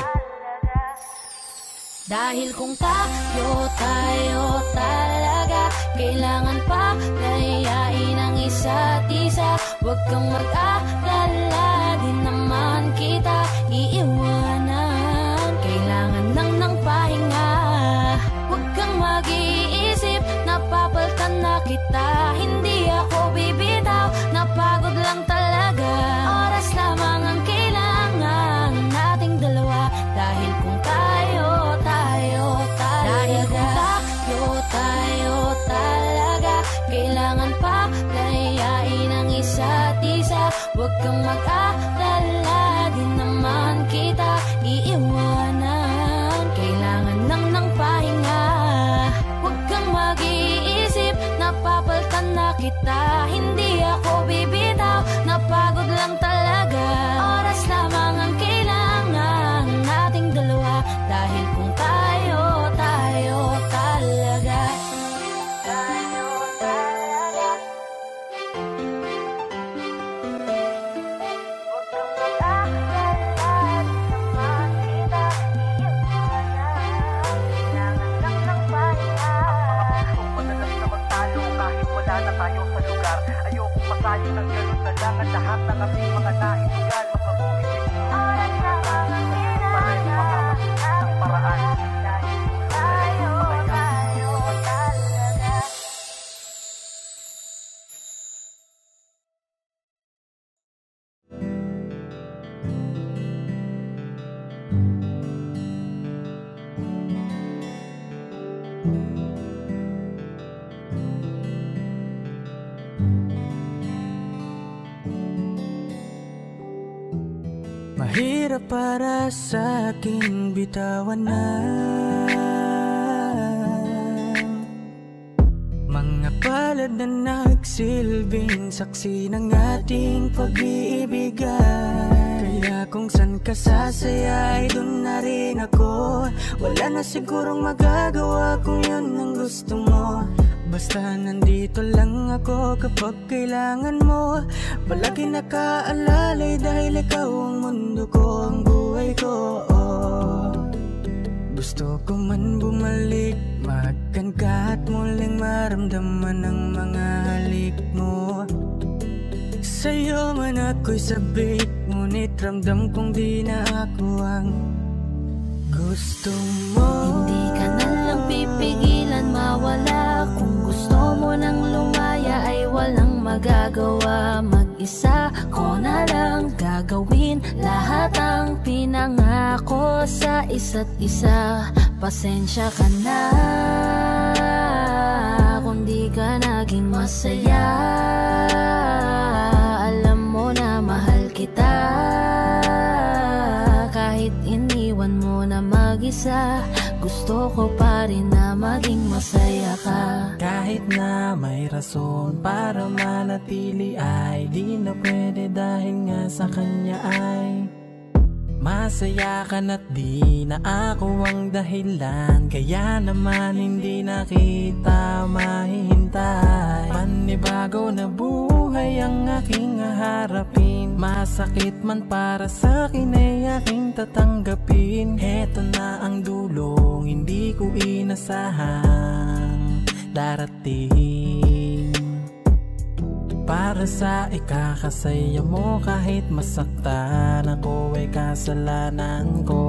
Dahil kung tayo talaga, kailangan pa layain ang isa't isa. Huwag kang mag-alala, di naman kita iiwanan. Kailangan lang ng pahinga, huwag kang mag-iisip, napapaltan na kita. Hindi ako bibitaw, napagod lang talaga. Oras lamang ang kailangan nating dalawa. Dahil kung tayo talaga, kailangan pa layain ang isa't isa. Huwag kang mag-alala, di naman kita iiwanan. Kailangan lang ng pahinga, huwag kang mag-iisip, napapaltan na kita. Hindi ako bibitaw, napagod lang talaga. Oras lamang ang kailangan nating dalawa. Dahil kung tayo talaga. Ayokong masayang ng ganun na lang ang lahat ng ating mga naisugal. Mas mabuti siguro oras lamang ang kailangan ng paraan. Tayo talaga. Mahirap para sa akin bitawan na mga palad na nagsilbing saksi ng ating pag-iibigan. Kaya kung san ka sasaya ay dun na rin ako. Wala na sigurong magagawa kung yun ang gusto mo. Basta nandito lang ako kapag kailangan mo. Palagi nakaalalay dahil ikaw ang mundo ko, ang buhay ko. Gusto ko man bumalik, mahagkan ka at muling maramdaman ang mga halik mo. Sa'yo man ako'y sabik, ngunit ramdam kong di na ako ang gusto mo. Hindi ka na lang pipigilan mawala. Kung gusto mo nang lumaya ay walang magagawa. Mag-isa ko na lang gagawin lahat ang pinangako sa isa't isa. Pasensya ka na kung di ka naging masaya. Alam mo na mahal kita, kahit iniwan mo na mag-isa. Gusto ko pa rin na maging masaya ka. Kahit na may rason para manatili ay di na pwede dahil nga sa kanya ay Masaya ka na't di na ako ang dahilan, kaya naman hindi na kita mahihintay. Panibago na buhay ang aking haharapin, masakit man para sa'kin ay aking tatanggapin. Heto na ang dulong hindi ko inasahang darating. Para sa ikakasaya mo, kahit masaktan ako ay kasalanan ko.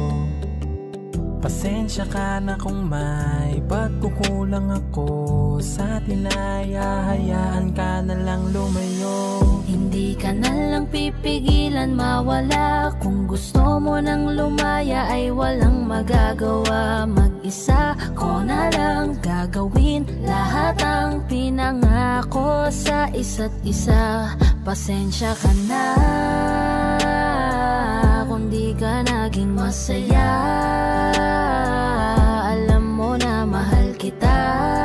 Pasensya ka na kung may pagkukulang ako sa tinaya, hayaan ka na lang lumayo. Hindi ka na lang pipigilan mawala, kung gusto mo nang lumaya ay walang magagawa. Mag-isa ko na lang gagawin lahat ang pinangako sa isa't isa. Pasensya ka na kung di ka naging masaya. Alam mo na mahal kita,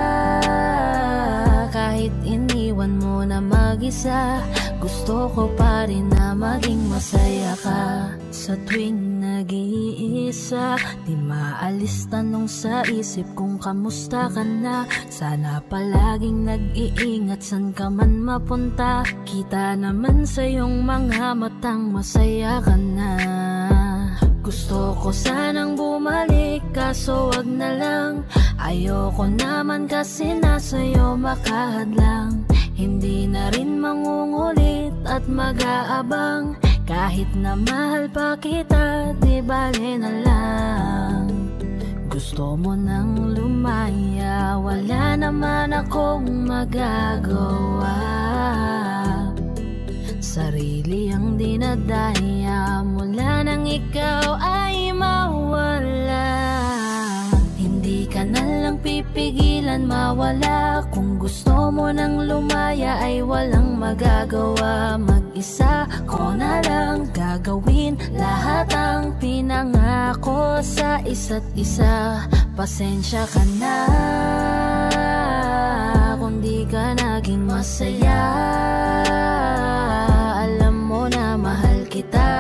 kahit iniwan mo na mag-isa. Gusto ko pa rin na maging masaya ka. Sa tuwing nag-iisa, di maalis tanong sa isip kung kamusta ka na. Sana palaging nag-iingat san ka man mapunta. Kita naman sa iyong mga matang masaya ka na. Gusto ko sanang bumalik kaso wag na lang. Ayoko naman kasi nasa'yo makahadlang. Hindi na rin mangungulit at mag-aabang. Kahit na mahal pa kita, di bale na lang. Gusto mo nang lumaya, wala naman akong magagawa. Sarili ang dinadaya, mula nang ikaw ay mawala. Hindi ka na lang pipigilan mawala, kung gusto mo nang lumaya ay walang magagawa. Mag-isa ko na lang gagawin lahat ang pinangako sa isa't isa. Pasensya ka na kung di ka naging masaya. Alam mo na mahal kita,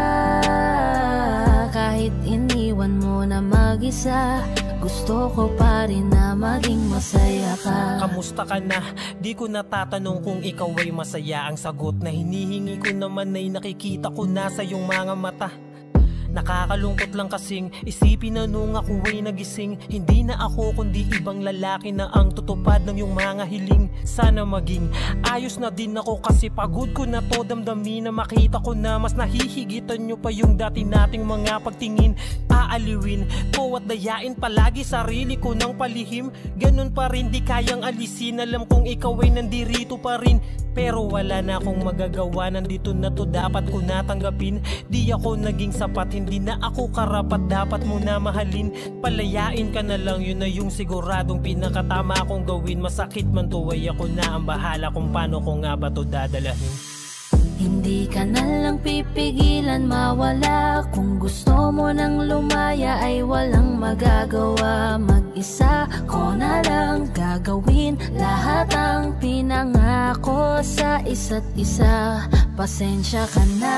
kahit iniwan mo na mag-isa. Gusto ko pa rin na maging masaya ka. Kamusta ka na? Di ko natatanong kung ikaw ay masaya. Ang sagot na hinihingi ko naman ay nakikita ko na sa iyong mga mata. Nakakalungkot lang kasing isipin na nung ako ay nagising, hindi na ako kundi ibang lalaki na ang tutupad ng iyong mga hiling. Sana maging ayos na din ako kasi pagod ko na to damdamin, na makita ko na mas nahihigitan nyo pa yung dati nating mga pagtingin. Aaliwin ko at dayain palagi sarili ko ng palihim. Ganun pa rin di kayang alisin, alam kong ikaw ay nandirito pa rin. Pero wala na akong magagawa, nandito na to dapat ko natanggapin. Di ako naging sapat, hindi na ako karapat, dapat mo na mahalin. Palayain ka na lang, yun na yung siguradong pinakatama akong gawin. Masakit man to ay ako na ang bahala kung paano ko nga ba to dadalahin. Hindi ka na lang pipigilan mawala, kung gusto mo nang lumaya ay walang magagawa. Mag-isa ko na lang gagawin lahat ang pinangako sa isa't isa. Pasensya ka na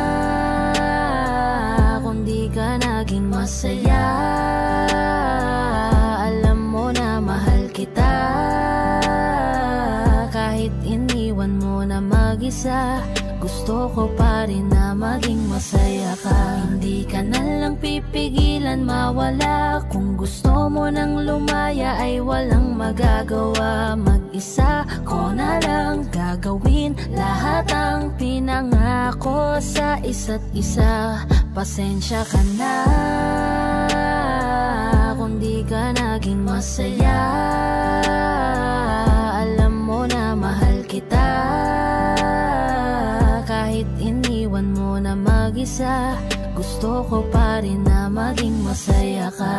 kung di ka naging masaya. Alam mo na mahal kita, kahit iniwan mo na mag-isa. Gusto ko pa rin na maging masaya ka. Hindi ka na lang pipigilan mawala, kung gusto mo nang lumaya ay walang magagawa. Mag-isa ko na lang gagawin lahat ang pinangako sa isa't isa. Pasensya ka na kung di ka naging masaya. Alam mo na mahal kita, kahit iniwan mo na mag-isa. Gusto ko pa rin na maging masaya ka.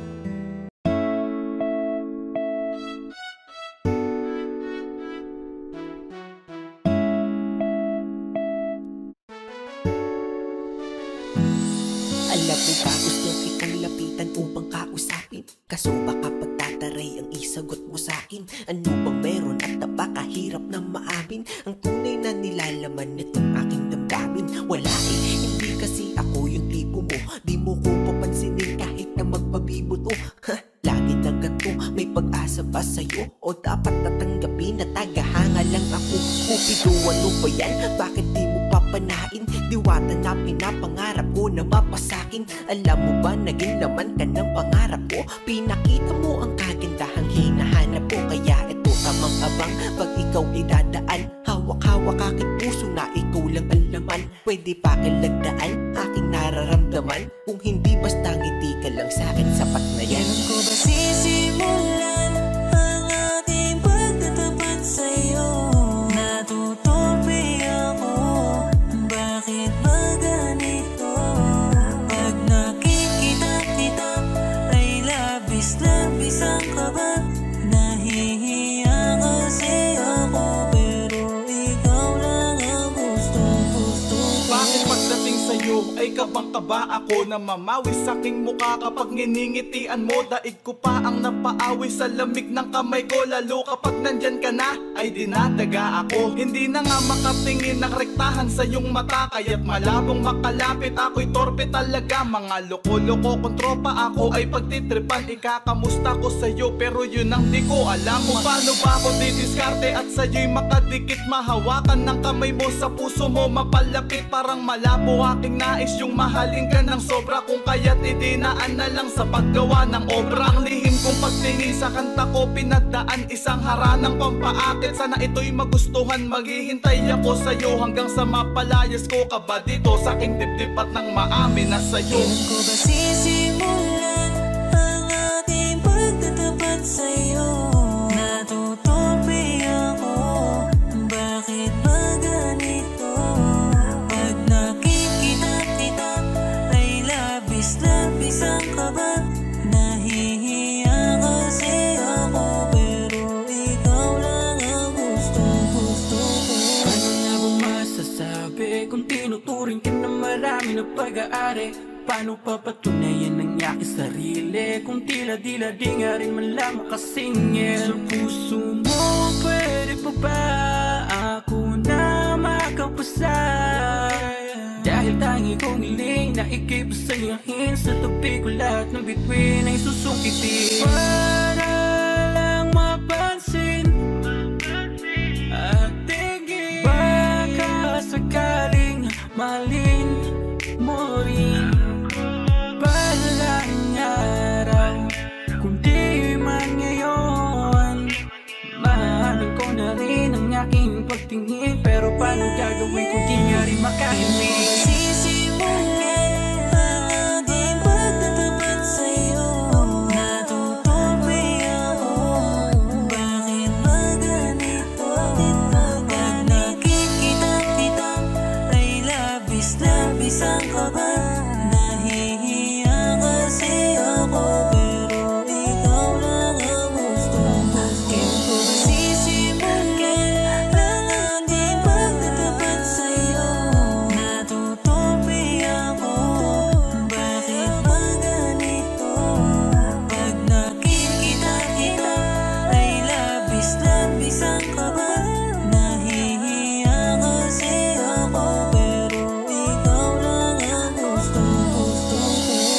Alam mo ba gusto kitang lapitan upang kausapin, kaso baka pagtataray ang isagot mo sa'kin. Ano bang meron at napakahirap na maamin ang tunay na nilalaman nitong aking damdamin? Wala eh, hindi kasi ako yung Diwata na pinapangarap ko na mapasakin. Alam mo ba, naging laman ka ng pangarap ko. Pinakita mo ang kagandahang hinahanap ko. Kaya ito tamang abang pag ikaw ay dadaan. Hawak-hawak aking puso na ikaw lang ang laman. Pwede pa kilagdaan aking nararamdaman. Kung hindi basta ngiti ka lang sa'kin, sapat na yan. Kailan ko ba sisimulan ang ating pagtatapat sa'yo? Natutupi ako, bakit ba ganito? Pag nakikita kita ay labis-labis ang kaba. Nahihiya kasi ako, pero ikaw lang ang gusto-gusto ko. Bakit pagdating sa'yo ay kabang-kaba ako na mamawi sa'king mukha kapag nginingitian mo? Daig ko pa ang napaawi sa lamig ng kamay ko. Lalo kapag nandyan ka na ay dinadaga ako. Hindi na nga makatingin ng rektahan sa iyong mata, kaya't malabong makalapit ako'y torpe talaga. Mga loko-loko kong tropa ako ay pagtitripan. Ikakamusta ko sa'yo pero yun ang di ko alam. Kung paano ba ako didiskarte at sa'yo'y makadikit. Mahawakan ng kamay mo sa puso mo mapalapit. Parang malabo aking nais yung mahalin ka ng sobra. Kung kaya't idinaan na lang sa paggawa ng obra. Ang lihim kong pagtingin sa kanta ko pinagdaan, isang haranang pampaakit. Sana ito'y magustuhan, maghihintay ako sa'yo hanggang sa mapalayas ko ka ba dito sa aking dibdib at nang maamin na sa'yo. Kailan ko ba sisimulan ang ating pagtatapat sa'yo? Natutupi ako, bakit ba ganito? Pag nakikita kita ay labis-labis ang kaba. Nahihiya kasi ako, pero ikaw lang ang gusto-gusto ko. Ano na bang masasabi kung tinuturing ka na marami na pag-aari? Paano papatunayan ang aking sarili kung tila-dila di nga rin man lang makasingil? Sa puso mo, pwede pa ba ako na makapasay? Dahil tangi kong hiling na ikay pasayahin. Sa tabi ko lahat ng bituin ay susungkitin. Para lang mapansin at tingin, baka sakaling mahalin mo rin. Balang araw, kundi man ngayon, mahalin ko na rin ang aking pagtingin. Pero paano gagawin kung di nga rin makahimik? Sisimulan ang ating pagtatapat sa'yo. Natutupi ako, bakit ba ganito? Pag nakikita kita ay labis-labis ang kaba. Nahihiya kasi ako, pero ikaw lang ang gusto-gusto. Kailan ko ba sisimulan ang ating pagtatapat sa'yo? Natutupi ako, bakit ba ganito? Pag nakikita kita ay labis-labis ang kaba. Nahihiya kasi ako, pero ikaw lang ang gusto-gusto ko.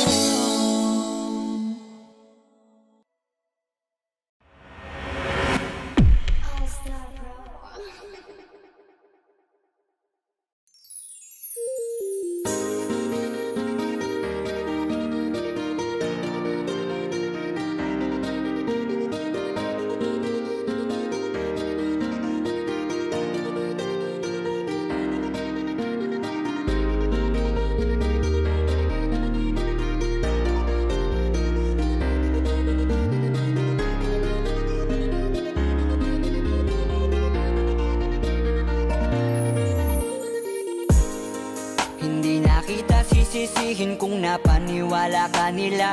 Hindi na kita sisisihin kung napaniwala ka nila.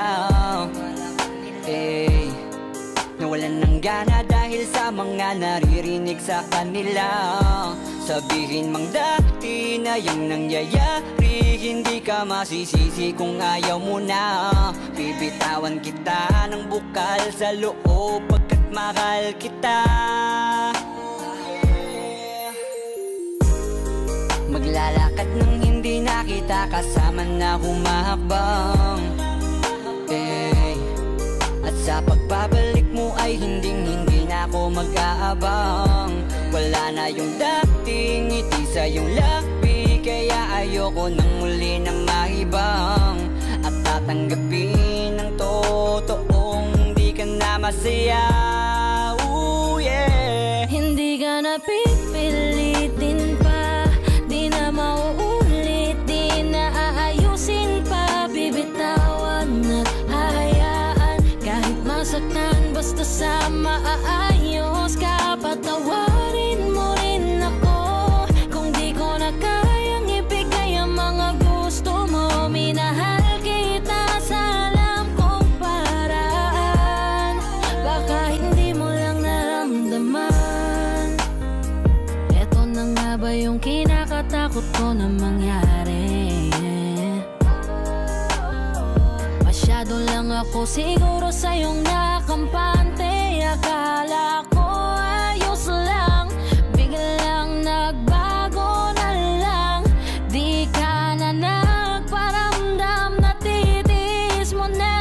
Nawalan ng gana dahil sa mga naririnig sa kanila. Sabihin mang dati na yung nangyayari, hindi ka masisisi kung ayaw mo na. Bibitawan kita ng bukal sa loob pagkat mahal kita. Maglalakad nang hindi nakita kasama na humahakbang. At sa pagbabalik mo ay hindi na ako mag-aabang. Wala na yung dating ngiti sa iyong labi, kaya ayaw ayoko nang muli na maibang at tatanggapin ng totoong di ka na masaya. Ooh, yeah. Hindi ka na pipilitin pa, di na mauulit, di na aayusin pa, bibitawan at hahayaan kahit masaktan, basta sa maayos ka. Patawarin mo rin ako kung di ko na kayang ibigay ang mga gusto mo. Minahal kita sa alam kong paraan, baka hindi mo lang naramdaman. Eto na nga ba yung kinakatakot ko na mangyari? Masyado lang ako siguro sa iyong nakampante. Akala ko ayos lang, biglang nagbago na lang. Di ka na nagparamdam, natitiis mo na.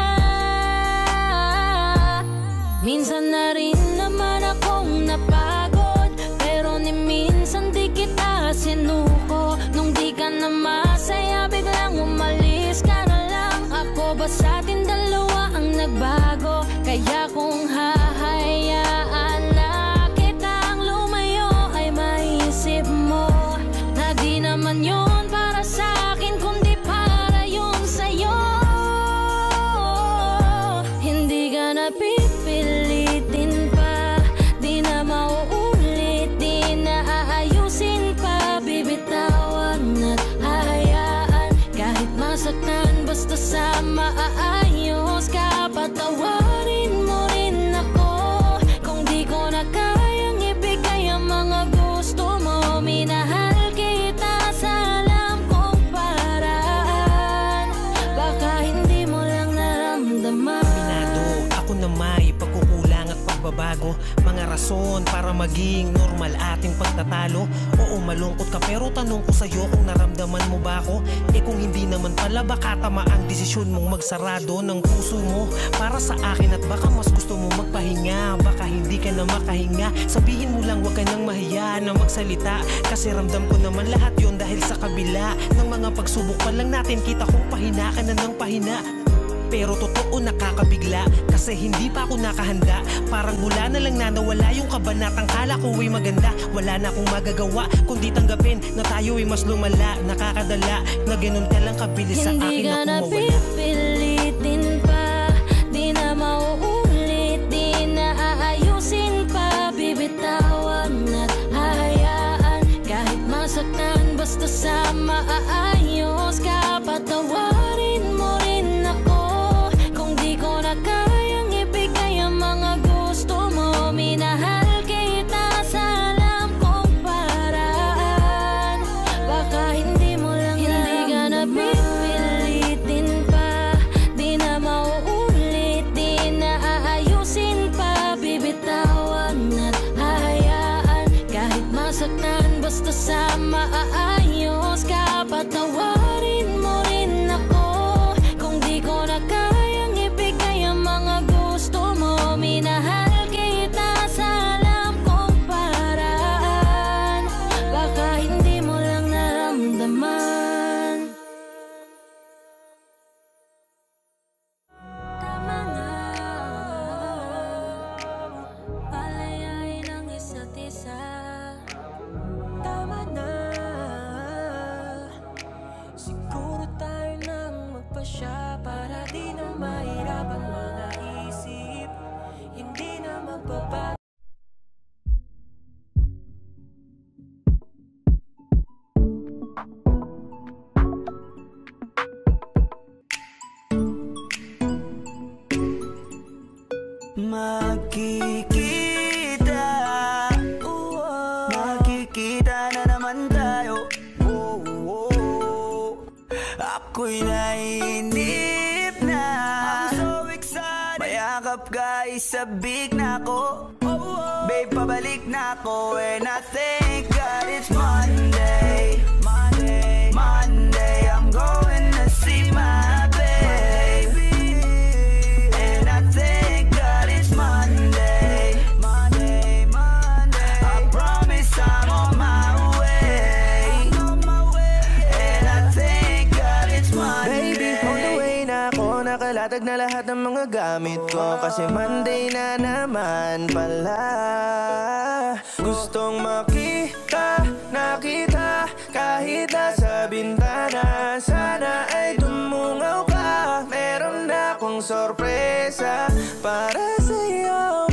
Minsan na rin naman akong napagod, pero ni minsan di kita sinuko. Nung di ka na masaya, biglang umalis ka na lang. Ako ba sa atin dalawa ang nagbago? Kaya kung hahayaan na kitang lumayo, ay maisip mo na di naman yun para sa akin, kundi para yun sa'yo. Hindi ka na pipilitin pa, di na mauulit, di na aayusin pa, bibitawan at hahayaan kahit masaktan, basta sa maayos ka. Patawarin mo rin ako kung di ko na kayang ibigay ang mga gusto mo. Minahal kita sa alam kong paraan, baka hindi mo lang naramdaman. Minado ako na may pagkukulang at pagbabago, mga rason para maging normal ating pagtatalo. Oo, malungkot ka pero tanong ko sa'yo kung naramdaman mo ba ako? Eh kung hindi naman pala, baka tama ang desisyon mong magsarado ng puso mo para sa akin, at baka mas gusto mo magpahinga. Baka hindi ka na makahinga, sabihin mo lang, wag ka nang mahiya na magsalita, kasi ramdam ko naman lahat yon dahil sa kabila ng mga pagsubok pa lang natin, kita kong pahina ka na ng pahina. Pero totoo nakakabigla, kasi hindi pa ako nakahanda. Parang mula na lang na nawala yung kabanatang kala ko ay maganda. Wala na akong magagawa kundi tanggapin na tayo ay mas lumala. Nakakadala na ganun ka lang kabilis sa akin na kumawala. Hindi ka na pipilitin pa, di na mauulit, di na aayusin pa, bibitawan at hahayaan kahit masaktan, basta sa maayos ka. Patawarin mo rin ako kung di ko na kayang ibigay ang mga gusto mo. Minahal kita sa alam kong paraan, baka hindi mo lang naramdaman. Hindi ka na pipilitin pa, di na mauulit, di na aayusin pa, bibitawan at hahayaan kahit masaktan, basta sa maayos ka. Patawarin mo rin ako kung di ko na kayang ibigay ang mga gusto mo. Minahal kita sa alam kong paraan, baka hindi mo lang naramdaman. Tama na, palayain ang isa't isa. Tama na, siguro tayo nang magpasya para di na mahirapan mga isip, hindi na magbabago. Magkikita na naman tayo. Ako'y naiinip na. I'm so excited. Mayakap ka, isabik na ko. Babe, pabalik na ko. And I thank God it's Monday. Monday, I'm going to see my baby. And I thank God it's Monday. I promise I'm on my way. And I Nakalatag na lahat ng mga gamit ko, kasi Monday na naman pala. Gustong makita, nakita, kahit nasa bintana. Sana ay dumungaw ka, meron na akong sorpresa para sa'yo,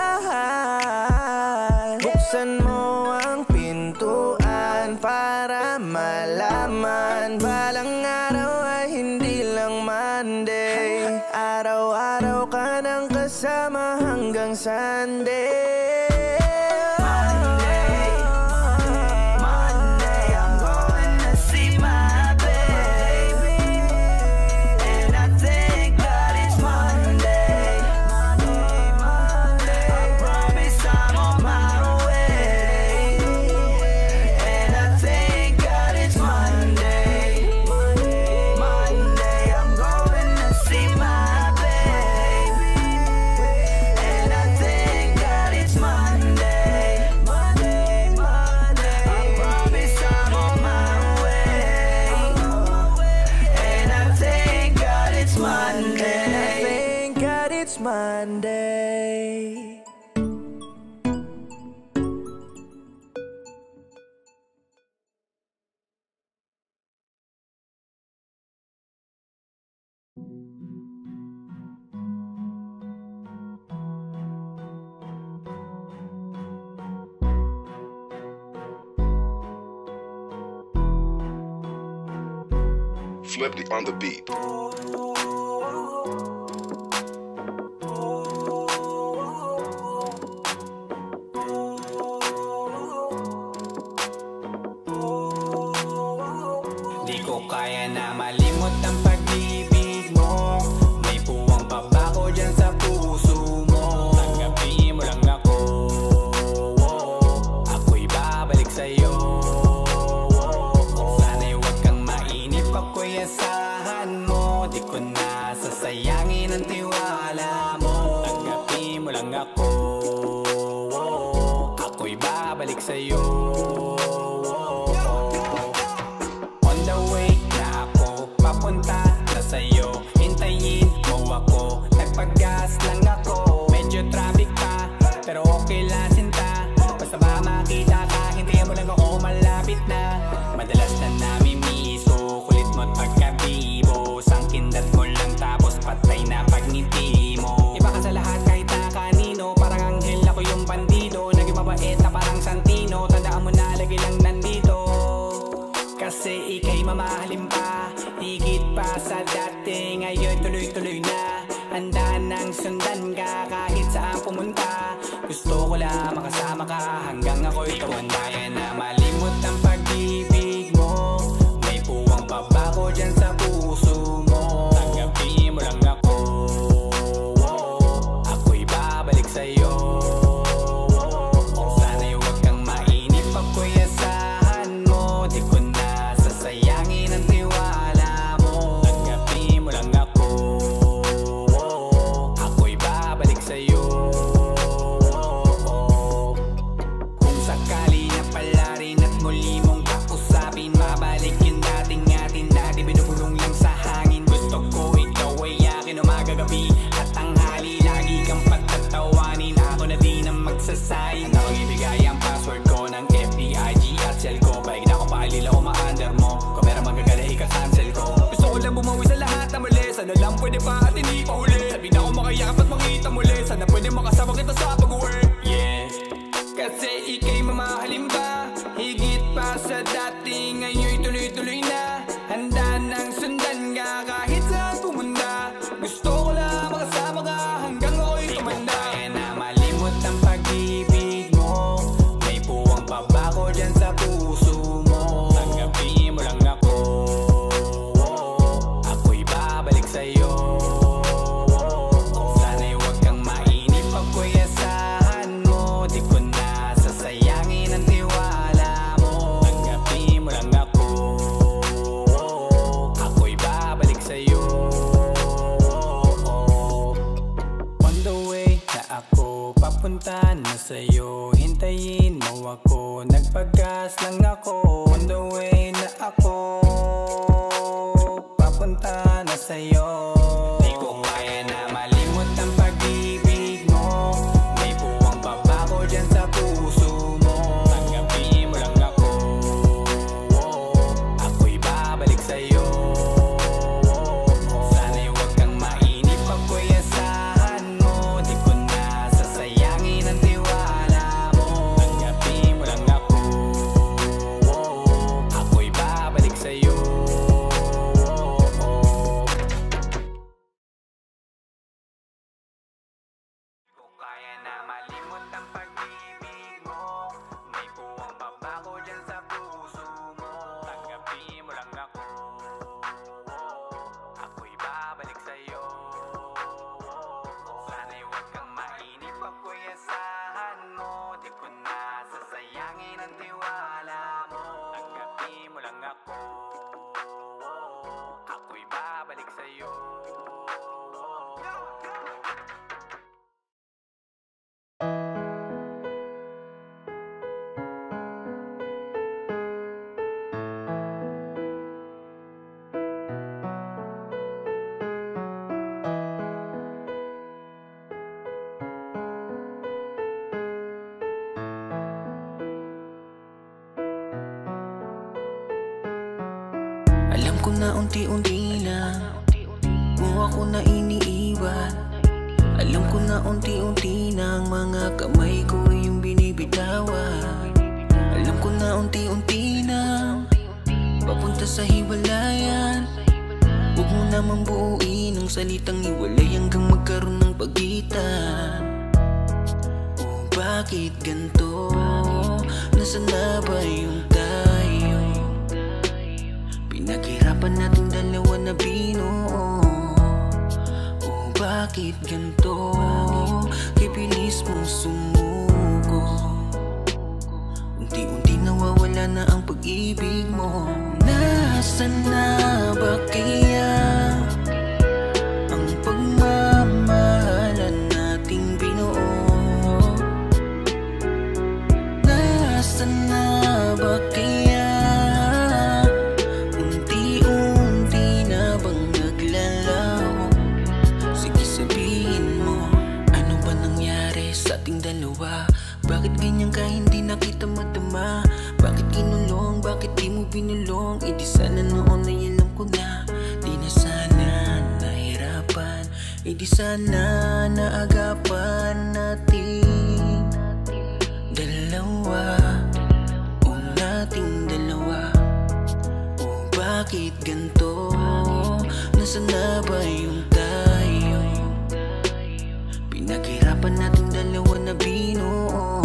mahal. Buksan mo ang pintuan para malaman, balang araw ay hindi lang Monday. Araw-araw ka nang kasama hanggang Sunday. Monday. Flipped on the beat. Kaya na malimot ang pag-ibig mo. May puwang pa ba ko dyan sa puso mo? Tanggapin mo lang ako, ako'y babalik sa'yo. Sana'y huwag kang mainip, ako'y asahan mo. Di ko na sasayangin ang tiwala mo. Tanggapin mo lang ako, ako'y babalik sa'yo. On the way papunta na sa'yo, hintayin mo ako. Nagpag-gas lang ako, medyo traffic pa, pero okay lang sinta. Basta ba makita ka, hintayin mo lang ako, malapit na. Madalas na namimiso, kulit mo't pagkabibo. Sangkindat mo lang tapos patay na pagngiti mo. Iba ka sa lahat kahit na kanino, parang anghel ako yung bandido. Naging mabait na parang Santino, tandaan mo na lagi lang nandito. Kasi ika'y mamahalin pa, higit pa sa dati. Ngayon tuloy-tuloy na, handa nang sundan ka kahit saan pumunta. Gusto ko lang makasama ka hanggang ako'y tumanda. Kaya na malimot ang pag-ibig mo. May puwang pa ba ko dyan sa puso mo? Tanggapin mo lang ako, ako'y babalik sa'yo. Sana'y huwag kang mainip, ako'y asahan mo. Di ko na sasayangin ang tiwala mo. Tanggapin mo lang ako, ako'y babalik sa'yo. Kung sakali na pala rin at muli mong kausapin, mabalik yung dating atin na di binubulong lang sa hangin. Gusto ko ikaw ay akin umaga-gabi at tanghali, lagi kang pagtatawanin. Ako na din ang magsasayin na mag-ibigay ang password ko ng FBIG at cell ko. Baik na ako paalila o ma-under mo, kung meron magagala ika-cancel ko. Gusto ko lang bumawi sa lahat na mali, sana lang pwede pa at hindi pa huli. Sabi na ako makayakap at makita muli, sana pwede makasama kita sa pag-work. Yeah, kasi ika'y mamahalin ba, higit pa sa dati. Ngayon'y tuloy-tuloy na, handa nang sundan ka kahit saan pumunta. Gusto ko lang makasama ka hanggang ako'y tumanda. Kaya na malimot ang pag-ibig mo. May puwang pa ba ko dyan sa puso mo? Tanggapin mo lang ako, ako'y babalik sa'yo. Sana'y huwag kang mainip, ako'y asahan mo. Di ko na sasayangin ang tiwala mo. Tanggapin mo lang ako, ako'y babalik sa'yo. On the way na ako, papunta na sa'yo, hintayin mo ako. Nagpag-gas lang ako. On the way na ako, papunta na sa'yo. Di ko na unti-unti na mo ako na iniiwan. Alam ko na unti-unti na ang mga kamay ko yung binibitawan. Alam ko na unti-unti na papunta sa hiwalayan. Huwag mo namang buuin ang salitang hiwalay hanggang magkaroon ng pagitan. Oh, bakit ganito? Nasaan na ba yung tayo? Pinaghirapan natin dalawa na binuo. Oh, bakit ganito? Kay bilis mo sumuko. Unti-unti nawawala na ang pag-ibig mo. Nasaan na ba kaya ang pagmamahalan nating binuo? Nasaan na ba kaya unti-unti na bang naglalaho? Sige sabihin mo, ano ba nangyari sa ating dalawa? Bakit ganyan ka hindi na kita madama? Bakit kinulong? Bakit di mo binulong? Di sana noon ay alam ko na. Di na sana nahirapan. Di sana naagapan natin dalawa. O nating dalawa. O bakit ganito? Nasaan na ba yung tayo? Pinaghirapan natin dalawa na binuo.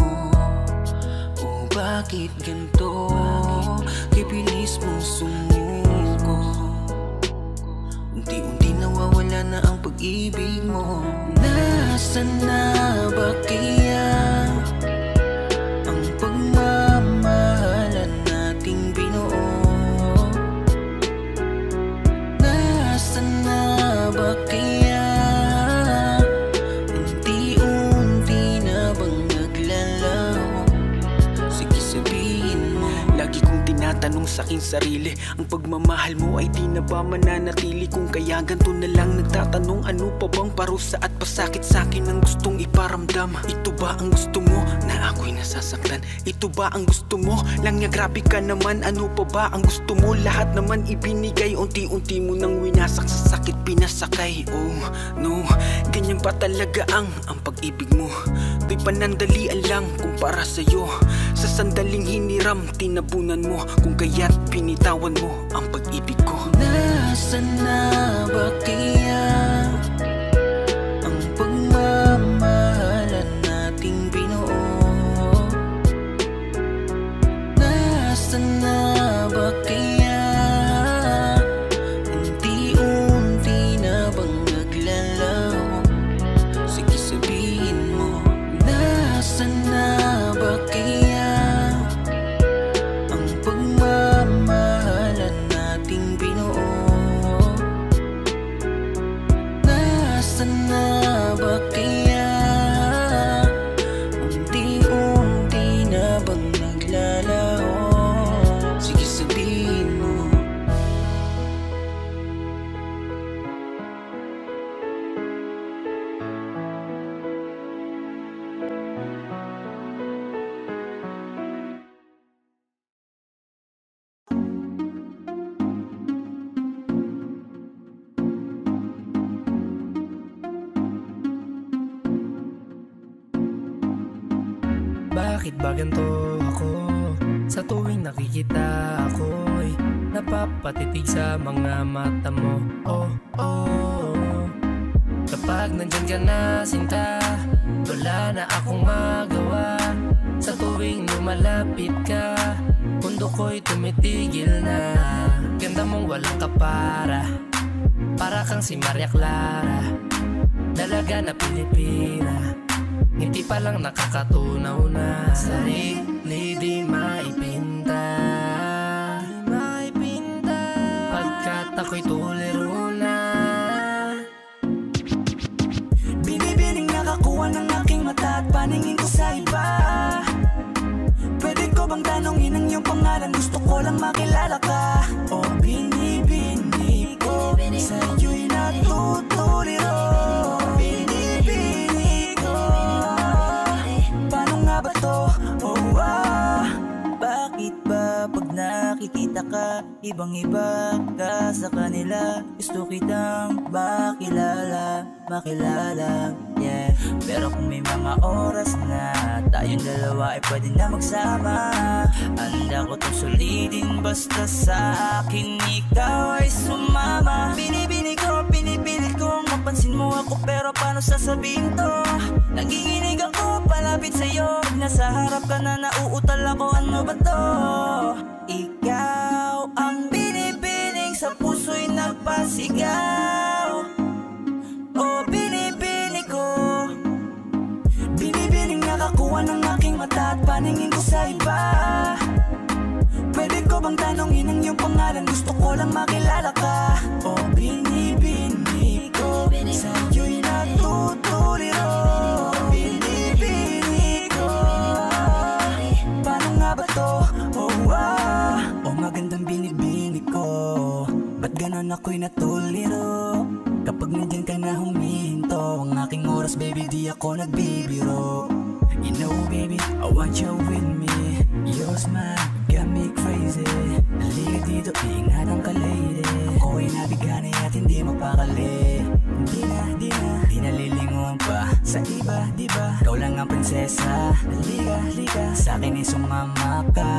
Bakit ganito? Kay bilis mo sumuko. Unti-unti nawawala na ang pag-ibig mo. Nasaan na ba kaya ang pagmamahalan nating binuo? Nasaan na ba kaya unti-unti na bang naglalaho? Sabihin mo. Lagi kong tinatanong sa aking sarili, ang pagmamahal mo ay di na ba mananatili? Kung kaya ganito na lang nagtatanong, ano pa bang parusa at pasakit sa akin ang gustong iparamdam? Ito ba ang gusto mo na ako'y nasasaktan? Ito ba ang gusto mo lang niya? Grabe ka naman, ano pa ba ang gusto mo? Lahat naman ibinigay, unti-unti mo nang winasak sa sakit pinasakay. Oh no, ganyan ba talaga ang pag-ibig mo? To'y panandalian lang kumpara sa'yo. Sa sandaling hiniram, tinabunan mo. Kung kaya't pinitawan mo ang pag-ibig ko. Nasaan na ba kaya ang pagmamahalan nating binuo? Nasaan na ba kaya unti-unti na bang naglalaho? Sige sabihin mo. Nasaan na ba kaya ang pagmamahalan nating binuo? Nasaan na ba kaya unti-unti na bang naglalaho? Sige sabihin mo. Bakit ba ganito ako? Sa tuwing nakikita ako'y napapatitig sa mga mata mo. Oh, oh. Kapag nandyan ka na sinta, wala na akong magawa. Sa tuwing lumalapit ka, mundo ko'y tumitigil na. Ganda mong walang kapara, para kang si Maria Clara, dalaga na Pilipina. Hindi pa lang nakakatunaw na sarili di maipinta. Pagkat ako'y tuliro na. Binibining nakakuha ng aking mata at paningin ko sa iba. Pwede ko bang tanongin ang iyong pangalan? Gusto ko lang makilala ka. O binibini ko sa iyo'y natutuliro. Binibini ko, paano nga ba to? Oh, ibang-iba ka sa kanila. Gusto kitang makilala, yeah. Pero kung may mga oras na tayong dalawa ay pwede na magsama, handa ko to sulitin basta sa akin ikaw ay sumama. Binibini ko, pinipilit kong mapansin mo ako, pero paano sasabihin to? Nanginginig ako palapit sa'yo, pag nasa harap ka na nauutal ako, ano ba to? Ikaw ang binibining sa puso'y nagpasigaw. O binibini ko, binibining nakakuha ng aking mata at paningin ko sa iba. Pwede ko bang tanongin ang iyong pangalan? Gusto ko lang makilala ka. O binibini ko, sa'yo'y natutuliro. Binibini ko, paano nga ba to? O magandang binibini ko, ba't ganon ako'y natuliro? Kapag nandyan ka na huminto, ang aking oras baby di ako nagbibiro. You know baby, I want you with me. Your smile got me crazy. Halika dito, ingatan ka lady. Ako'y nabigani at hindi mapakali. Di na lilingon pa sa iba, diba? Ikaw lang ang prinsesa. Halika, sa'kin ay sumama ka,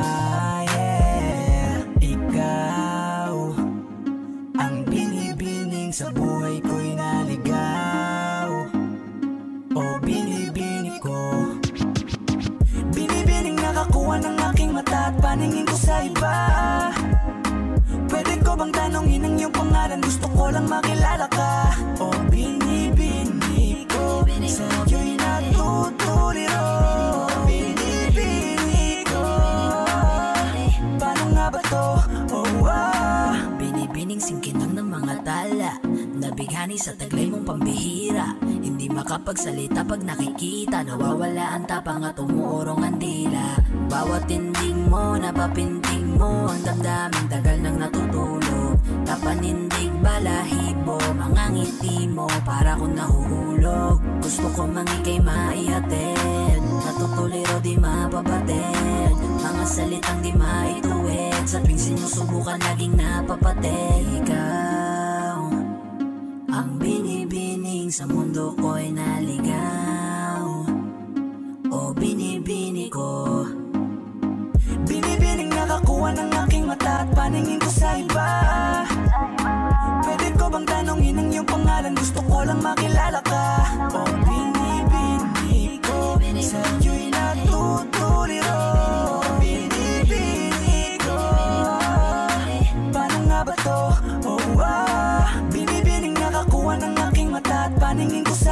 yeah. Ikaw ang binibining sa buhay ko'y naligaw. O binibini ko, binibining nakakuha ng aking mata at paningin ko sa iba. Pwede ko bang tanongin ang iyong pangalan? Gusto ko lang makilala ka. O binibini ko, sa'yo'y natutuliro. Binibini ko, paano nga ba to? Binibining singkinang ng mga tala, nabighani sa taglay mong pambihira. Hindi makapagsalita pag nakikita, nawawala ang tapang at umuurong ang dila. Bawat tinding mo, napapinting mo, ang damdamin tagal nang natutulog. Kapanindig balahibo, mga ngiti mo, para kong nahuhulog. Gusto ko mangikay maihatid, natutuliro di mapabatid. Mga salitang di maituwid, sa tuwing sinusubukan laging napapatid. Ikaw ang binibining sa mundo ko'y naligaw. O binibini ko, binibining nakakuha ng aking mata at paningin ko sa iba. Pwede ko bang tanongin ang iyong pangalan? Gusto ko lang makilala ka. O binibini ko, sa'yo'y natutuliro. Binibini ko, paano nga ba to? Binibining nakakuha ng aking mata at paningin ko sa